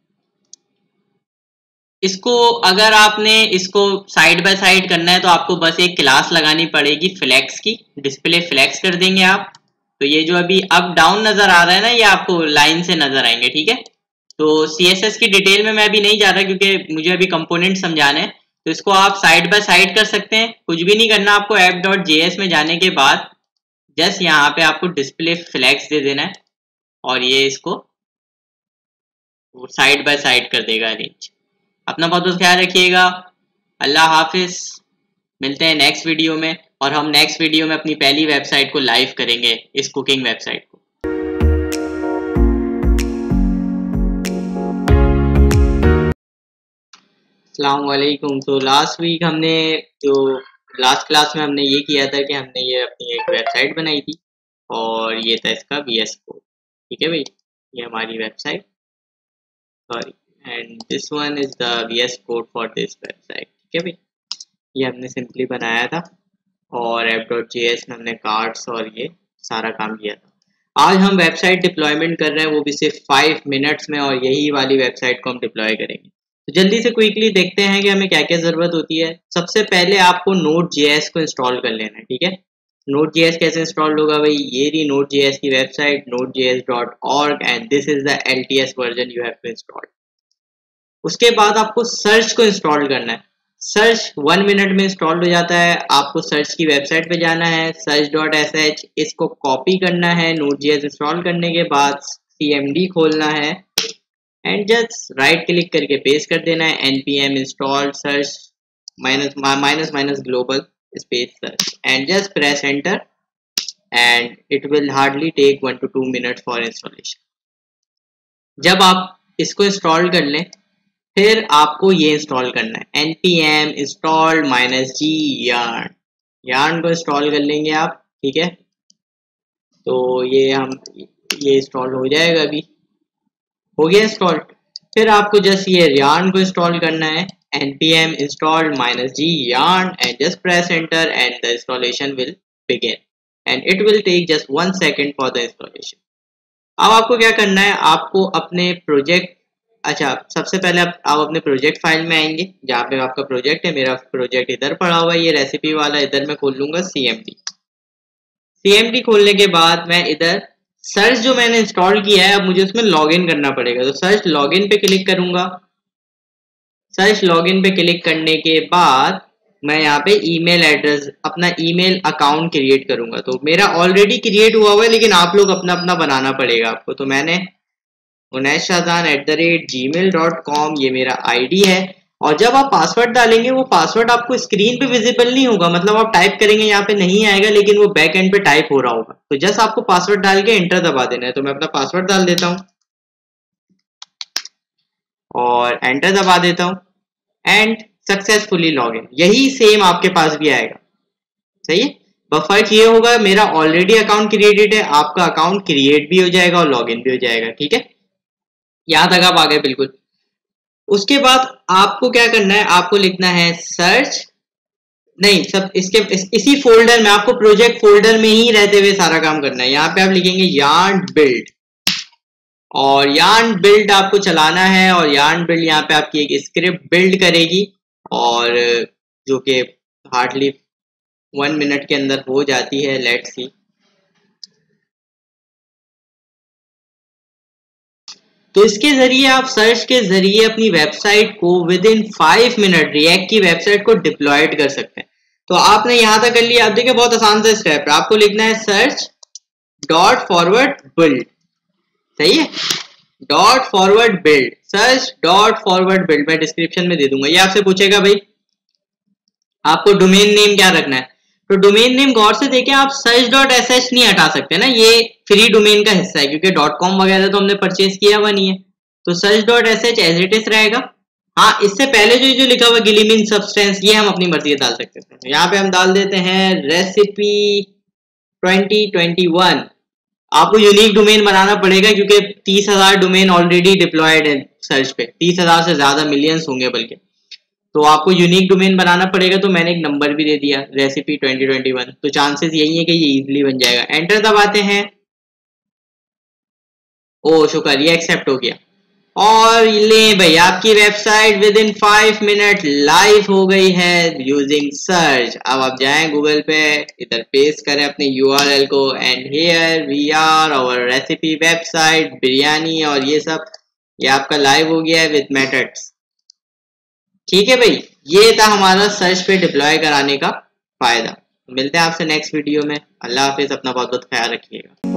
इसको अगर आपने इसको साइड बाय साइड करना है तो आपको बस एक क्लास लगानी पड़ेगी फ्लेक्स की, डिस्प्ले फ्लेक्स कर देंगे आप। तो ये जो अभी अप डाउन नजर आ रहा है ना, ये आपको लाइन से नजर आएंगे, ठीक है। तो CSS की डिटेल में मैं अभी नहीं जा रहा क्योंकि मुझे अभी कंपोनेंट समझाना है। तो इसको आप साइड बाय साइड कर सकते हैं, कुछ भी नहीं करना आपको। app.js में जाने के बाद जस्ट यहाँ पे आपको डिस्प्ले फ्लेक्स दे देना है और ये इसको साइड बाय साइड कर देगा अरेंज। अपना बहुत ख्याल रखिएगा, अल्लाह हाफिज, मिलते हैं नेक्स्ट वीडियो में। और हम नेक्स्ट वीडियो में अपनी पहली वेबसाइट को लाइव करेंगे, इस कुकिंग वेबसाइट को। अस्सलाम वालेकुम। तो लास्ट वीक हमने जो लास्ट क्लास में हमने ये किया था कि हमने ये अपनी एक वेबसाइट बनाई थी और ये था इसका VS कोड, ठीक है भाई। ये हमारी website, sorry, and this one is the VS code for this website, ठीक है भाई। ये हमने सिंपली बनाया था और app.js में हमने कार्ड्स और ये सारा काम किया था। आज हम वेबसाइट डिप्लॉयमेंट कर रहे हैं, वो भी सिर्फ 5 मिनट्स में, और यही वाली वेबसाइट को हम डिप्लॉय करेंगे। तो जल्दी से क्विकली देखते हैं कि हमें क्या क्या ज़रूरत होती है। सबसे पहले आपको Node.js को इंस्टॉल कर लेना है, ठीक है। Node.js कैसे इंस्टॉल होगा भाई, ये रही Node.js की website nodejs.org and this is the LTS version you have to install. उसके बाद आपको सर्च को इंस्टॉल करना है। सर्च 1 मिनट में इंस्टॉल हो जाता है। आपको सर्च की वेबसाइट पे जाना है, search.sh, इसको कॉपी करना है। Node.js इंस्टॉल करने के बाद CMD खोलना है एंड जस्ट राइट क्लिक करके पेस्ट कर देना है, npm install search minus global space search and just press enter and it will hardly take 1 to 2 minutes for installation. जब आप इसको इंस्टॉल कर लें फिर आपको ये इंस्टॉल करना है npm install -g yarn को इंस्टॉल कर लेंगे आप, ठीक है। तो ये इंस्टॉल हो जाएगा, अभी हो गया इंस्टॉल। फिर आपको जस्ट ये yarn को इंस्टॉल करना है npm install -g yarn and just press enter and the installation will begin and it will take just 1 second for the installation। अब आपको क्या करना है, आपको अपने प्रोजेक्ट, अच्छा सबसे पहले आप अपने प्रोजेक्ट फाइल में आएंगे जहाँ पे आपका प्रोजेक्ट है। मेरा प्रोजेक्ट इधर पड़ा हुआ है, ये रेसिपी वाला। इधर मैं खोल लूंगा CMD खोलने के बाद मैं इधर सर्च जो मैंने इंस्टॉल किया है, अब मुझे उसमें लॉगिन करना पड़ेगा। तो सर्च लॉगिन पे क्लिक करूंगा। सर्च लॉगिन पे क्लिक करने के बाद मैं यहाँ पे ईमेल एड्रेस, अपना ईमेल अकाउंट क्रिएट करूंगा। तो मेरा ऑलरेडी क्रिएट हुआ हुआ है, लेकिन आप लोग अपना अपना बनाना पड़ेगा आपको। तो मैंने unaish.shahzan@gmail.com ये मेरा आईडी है। और जब आप पासवर्ड डालेंगे वो पासवर्ड आपको स्क्रीन पे विजिबल नहीं होगा, मतलब आप टाइप करेंगे यहाँ पे नहीं आएगा, लेकिन वो बैक एंड पे टाइप हो रहा होगा। तो जस्ट आपको पासवर्ड डाल के एंटर दबा देना है। तो मैं अपना पासवर्ड डाल देता हूँ और एंटर दबा देता हूँ एंड सक्सेसफुली लॉगिन। यही सेम आपके पास भी आएगा, सही है। बस फर्क ये होगा, मेरा ऑलरेडी अकाउंट क्रिएटेड है, आपका अकाउंट क्रिएट भी हो जाएगा और लॉगिन भी हो जाएगा, ठीक है। यहां तक आप आ गए बिल्कुल। उसके बाद आपको क्या करना है, आपको लिखना है सर्च, नहीं सब इसी फोल्डर में, आपको प्रोजेक्ट फोल्डर में ही रहते हुए सारा काम करना है। यहाँ पे आप लिखेंगे yarn build और yarn build आपको चलाना है। और yarn build यहाँ पे आपकी एक स्क्रिप्ट बिल्ड करेगी और जो कि हार्डली 1 मिनट के अंदर हो जाती है। Let's see. तो इसके जरिए आप सर्च के जरिए अपनी वेबसाइट को विद इन 5 मिनट रिएक्ट की वेबसाइट को डिप्लॉयड कर सकते हैं। तो आपने यहां तक कर लिया। आप देखिए बहुत आसान सा स्टेप है, आपको लिखना है सर्च .forward build, सही है, .forward build, search .forward build। मैं डिस्क्रिप्शन में दे दूंगा। ये आपसे पूछेगा भाई आपको डोमेन नेम क्या रखना है। तो डोमेन नेम गौर से देखें, आप search.sh नहीं हटा सकते ना, ये फ्री डोमेन का हिस्सा है, क्योंकि .com वगैरह तो हमने परचेज किया हुआ नहीं है। तो search.sh एज इट इज रहेगा। हाँ, इससे पहले जो लिखा हुआ गिलिमिन सब्सटेंस, ये हम अपनी मर्जी से डाल सकते हैं। यहाँ पे हम डाल देते हैं रेसिपी 2021। आपको यूनिक डोमेन बनाना पड़ेगा क्योंकि 30,000 डोमेन ऑलरेडी डिप्लॉयड है सर्च पे, 30,000 से ज्यादा, मिलियंस होंगे बल्कि। तो आपको यूनिक डोमेन बनाना पड़ेगा। तो मैंने एक नंबर भी दे दिया रेसिपी 2021। तो चांसेस यही है कि ये इजीली बन जाएगा। एंटर दबाते हैं। ओ शुक्र, ये एक्सेप्ट हो गया। और ले भाई आपकी website within 5 minute live हो गई है यूजिंग सर्च। अब आप जाएं गूगल पे, इधर पेस्ट करें अपने URL को and here we are our recipe website biryani, और ये सब ये आपका लाइव हो गया है विद मेथड्स। ठीक है भाई, ये था हमारा सर्च पे डिप्लॉय कराने का फायदा। मिलते हैं आपसे नेक्स्ट वीडियो में। अल्लाह हाफिज, अपना बहुत बहुत ख्याल रखिएगा।